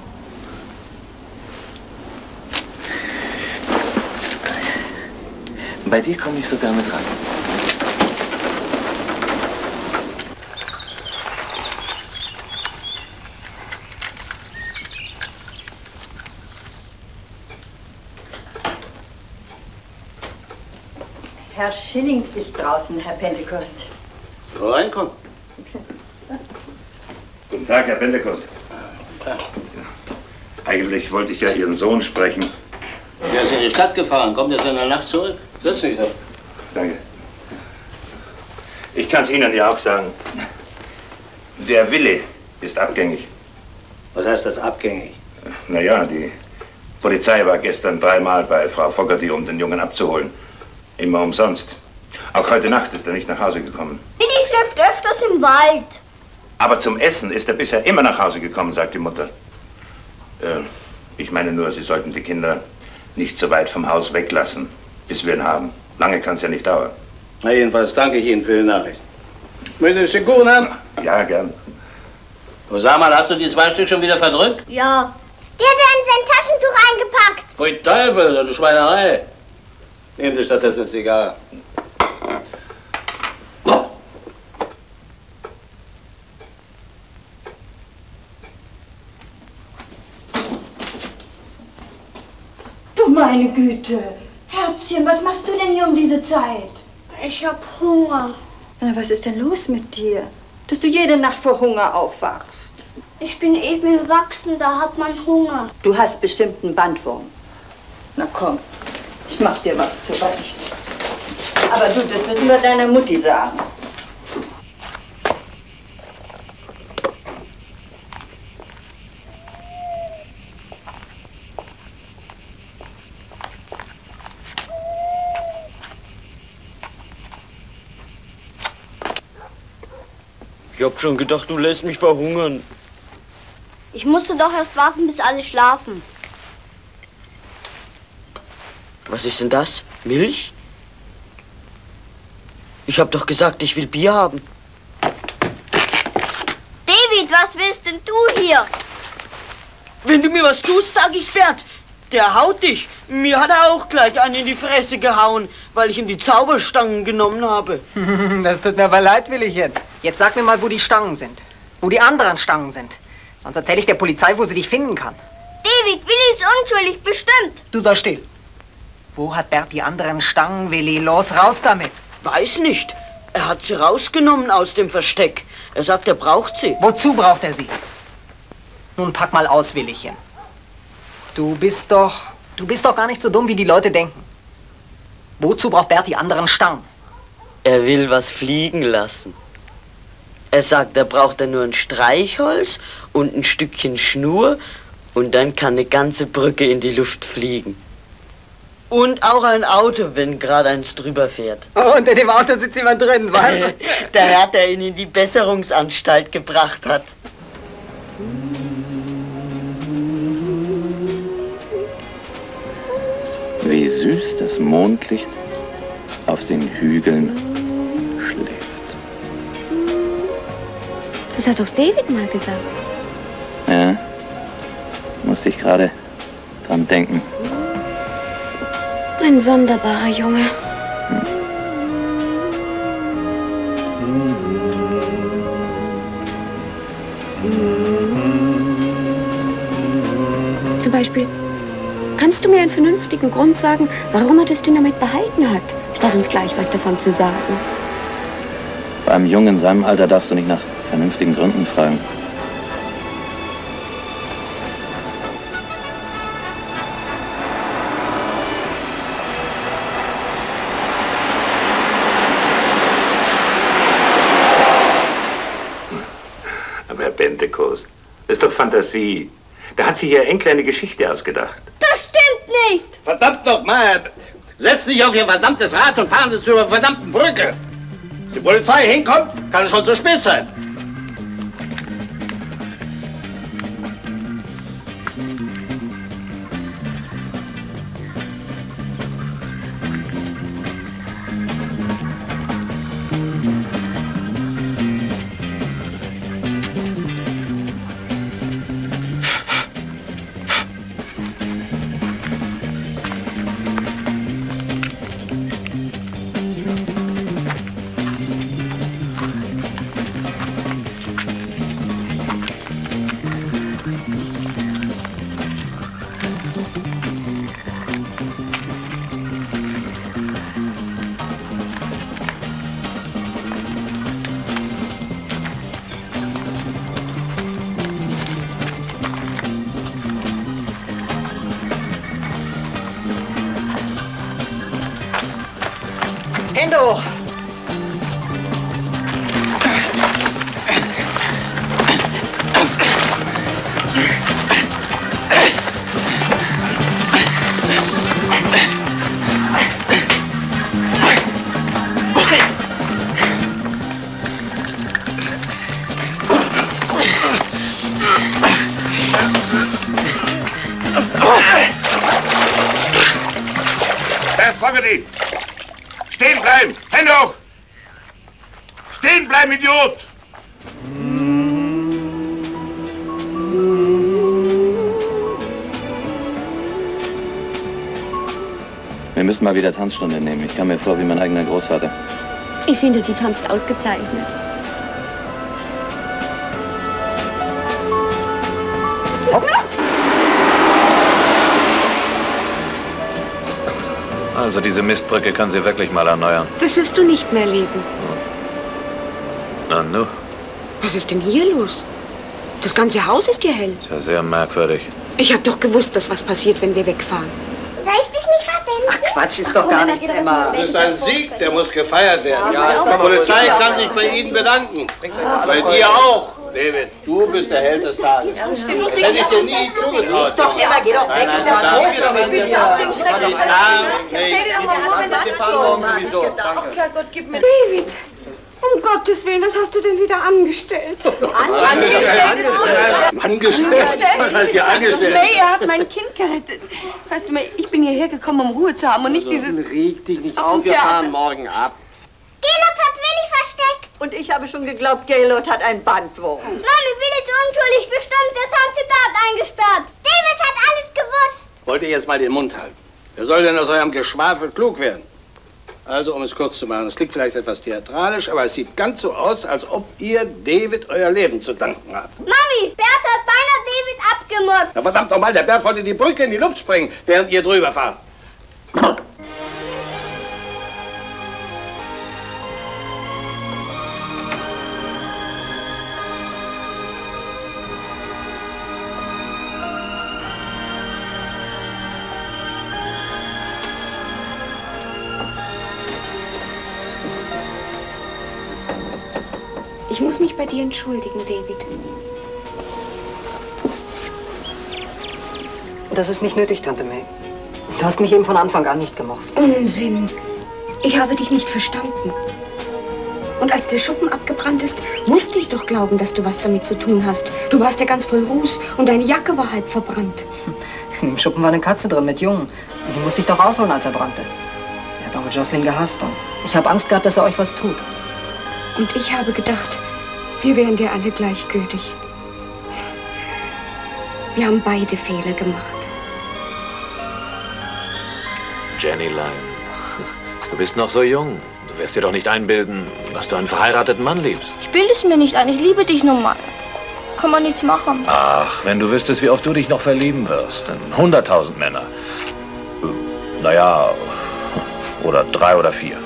Bei dir komme ich sogar mit rein. Herr Schilling ist draußen, Herr Pentecost. So, reinkommen. Guten Tag, Herr Pentecost. Eigentlich wollte ich ja Ihren Sohn sprechen. Der ist in die Stadt gefahren. Kommt erst in der Nacht zurück. Setz dich doch. Danke. Ich kann es Ihnen ja auch sagen. Der Wille ist abgängig. Was heißt das, abgängig? Naja, die Polizei war gestern 3-mal bei Frau Fogarty, um den Jungen abzuholen. Immer umsonst. Auch heute Nacht ist er nicht nach Hause gekommen. Willi schläft öfters im Wald. Aber zum Essen ist er bisher immer nach Hause gekommen, sagt die Mutter. Ich meine nur, Sie sollten die Kinder nicht so weit vom Haus weglassen, bis wir ihn haben. Lange kann es ja nicht dauern. Na, jedenfalls danke ich Ihnen für die Nachricht. Möchten Sie ein Stück Kuchen haben? Ja, gern. Oh, sag mal, hast du die 2 Stück schon wieder verdrückt? Ja. Der hat in sein Taschentuch eingepackt. Pfui Teufel, so eine Schweinerei. Nehmen Sie stattdessen eine Zigarre. Du meine Güte. Herzchen, was machst du denn hier um diese Zeit? Ich hab Hunger. Na, was ist denn los mit dir? Dass du jede Nacht vor Hunger aufwachst. Ich bin eben erwachsen, da hat man Hunger. Du hast bestimmt einen Bandwurm. Na komm, ich mach dir was zurecht. Aber du, das müssen wir deiner Mutti sagen. Ich hab schon gedacht, du lässt mich verhungern. Ich musste doch erst warten, bis alle schlafen. Was ist denn das? Milch? Ich hab doch gesagt, ich will Bier haben. David, was willst denn du hier? Wenn du mir was tust, sag ich's Bert. Der haut dich. Mir hat er auch gleich einen in die Fresse gehauen, weil ich ihm die Zauberstangen genommen habe. Das tut mir aber leid, Willichen. Jetzt sag mir mal, wo die Stangen sind. Wo die anderen Stangen sind. Sonst erzähle ich der Polizei, wo sie dich finden kann. David, Willi ist unschuldig, bestimmt. Du sei still. Wo hat Bert die anderen Stangen, Willi? Los, raus damit. Weiß nicht. Er hat sie rausgenommen aus dem Versteck. Er sagt, er braucht sie. Wozu braucht er sie? Nun pack mal aus, Willichen. Du bist doch gar nicht so dumm, wie die Leute denken. Wozu braucht Bert die anderen Stangen? Er will was fliegen lassen. Er sagt, er braucht nur ein Streichholz und ein Stückchen Schnur und dann kann eine ganze Brücke in die Luft fliegen. Und auch ein Auto, wenn gerade eins drüber fährt. Oh, unter dem Auto sitzt jemand drin, was? Der Herr, der ihn in die Besserungsanstalt gebracht hat. Wie süß das Mondlicht auf den Hügeln schläft. Das hat doch David mal gesagt. Ja, musste ich gerade dran denken. Ein sonderbarer Junge. Zum Beispiel, kannst du mir einen vernünftigen Grund sagen, warum er das Dynamit behalten hat, statt uns gleich was davon zu sagen? Beim Jungen in seinem Alter darfst du nicht nach vernünftigen Gründen fragen. Aber Herr Bentekost, das ist doch Fantasie. Da hat sich Ihr Enkel eine Geschichte ausgedacht. Das stimmt nicht. Verdammt noch mal! Setzen Sie sich auf Ihr verdammtes Rad und fahren Sie zur verdammten Brücke! Wenn die Polizei hinkommt, kann es schon zu spät sein. Hände hoch! Bert Fogarty! Stehen bleiben! Hände hoch! Stehen bleiben, Idiot! Wir müssen mal wieder Tanzstunde nehmen. Ich kam mir vor wie mein eigener Großvater. Ich finde, du tanzt ausgezeichnet. Also diese Mistbrücke können Sie wirklich mal erneuern. Das wirst du nicht mehr erleben. Na nu, Was ist denn hier los? Das ganze Haus ist hier hell. ist ja sehr merkwürdig. Ich habe doch gewusst, dass was passiert, wenn wir wegfahren. Soll ich dich nicht verbinden? Ach Quatsch, ist doch gar nichts, Emma. Das ist ein Sieg, der muss gefeiert werden. Ja, Die Polizei kann sich bei Ihnen bedanken. Bei dir auch, David. Du bist der Held des Tages. Das hätte ich dir nie zugetraut. Ist doch, Emma, geh doch weg. Nein, Ist ja nein, tot, aber bitte. nein, Den Schreck. Stell dir doch mal vor, wenn das so ist. Ach Gott, gib mir... David, um Gottes Willen, was hast du denn wieder angestellt? Angestellt? Was heißt hier angestellt? May, er hat mein Kind gerettet. Weißt du, May, ich bin hierher gekommen, um Ruhe zu haben und nicht dieses... Reg dich nicht auf, auf, wir Theater. fahren morgen ab. Gaylord hat Willi versteckt. Und ich habe schon geglaubt, Gaylord hat ein Bandwurm. Mami, Willi ist unschuldig. Bestimmt, jetzt haben sie Bert eingesperrt. David hat alles gewusst. Wollt ihr jetzt mal den Mund halten? Wer soll denn aus eurem Geschwafel klug werden? Also, um es kurz zu machen, es klingt vielleicht etwas theatralisch, aber es sieht ganz so aus, als ob ihr David euer Leben zu danken habt. Mami, Bert hat beinahe David abgemurkt. Na verdammt nochmal, der Bert wollte die Brücke in die Luft springen, während ihr drüber fahrt. Ich muss mich bei dir entschuldigen, David. Das ist nicht nötig, Tante May. Du hast mich eben von Anfang an nicht gemocht. Unsinn. Ich habe dich nicht verstanden. Und als der Schuppen abgebrannt ist, musste ich doch glauben, dass du was damit zu tun hast. Du warst ja ganz voll Ruß und deine Jacke war halb verbrannt. In dem Schuppen war eine Katze drin mit Jungen. Und die musste ich doch rausholen, als er brannte. Er hat auch mit Jocelyn gehasst und ich habe Angst gehabt, dass er euch was tut. Und ich habe gedacht, wir wären dir alle gleichgültig. Wir haben beide Fehler gemacht. Jennylein, du bist noch so jung. Du wirst dir doch nicht einbilden, dass du einen verheirateten Mann liebst. Ich bilde es mir nicht ein, ich liebe dich nun mal. Kann man nichts machen. Ach, wenn du wüsstest, wie oft du dich noch verlieben wirst. In 100.000 Männer. Naja, oder 3 oder 4.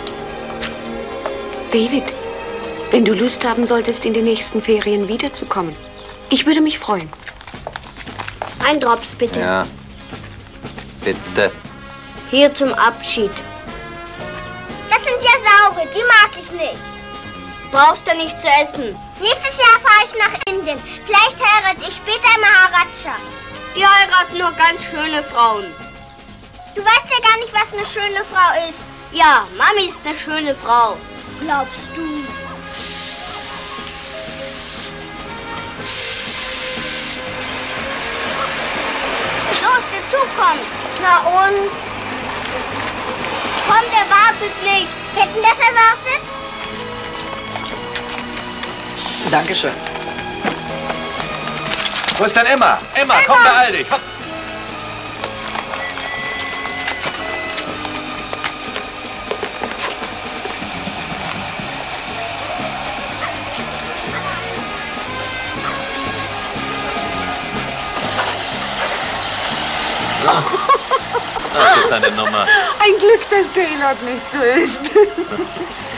David, wenn du Lust haben solltest, in den nächsten Ferien wiederzukommen, ich würde mich freuen. Ein Drops, bitte. Ja. Bitte. Hier zum Abschied. Das sind ja saure, die mag ich nicht. Brauchst du nicht zu essen. Nächstes Jahr fahre ich nach Indien. Vielleicht heirate ich später Maharaja. Die heiraten nur ganz schöne Frauen. Du weißt ja gar nicht, was eine schöne Frau ist. Ja, Mami ist eine schöne Frau. Glaubst du? Los, der Zug kommt. Na und? Komm, der wartet nicht. Hätten das erwartet? Dankeschön. Wo ist denn Emma? Emma, komm, beeil dich. Hopp. Das ist eine Nummer. Ein Glück, dass Gaylord nicht so ist.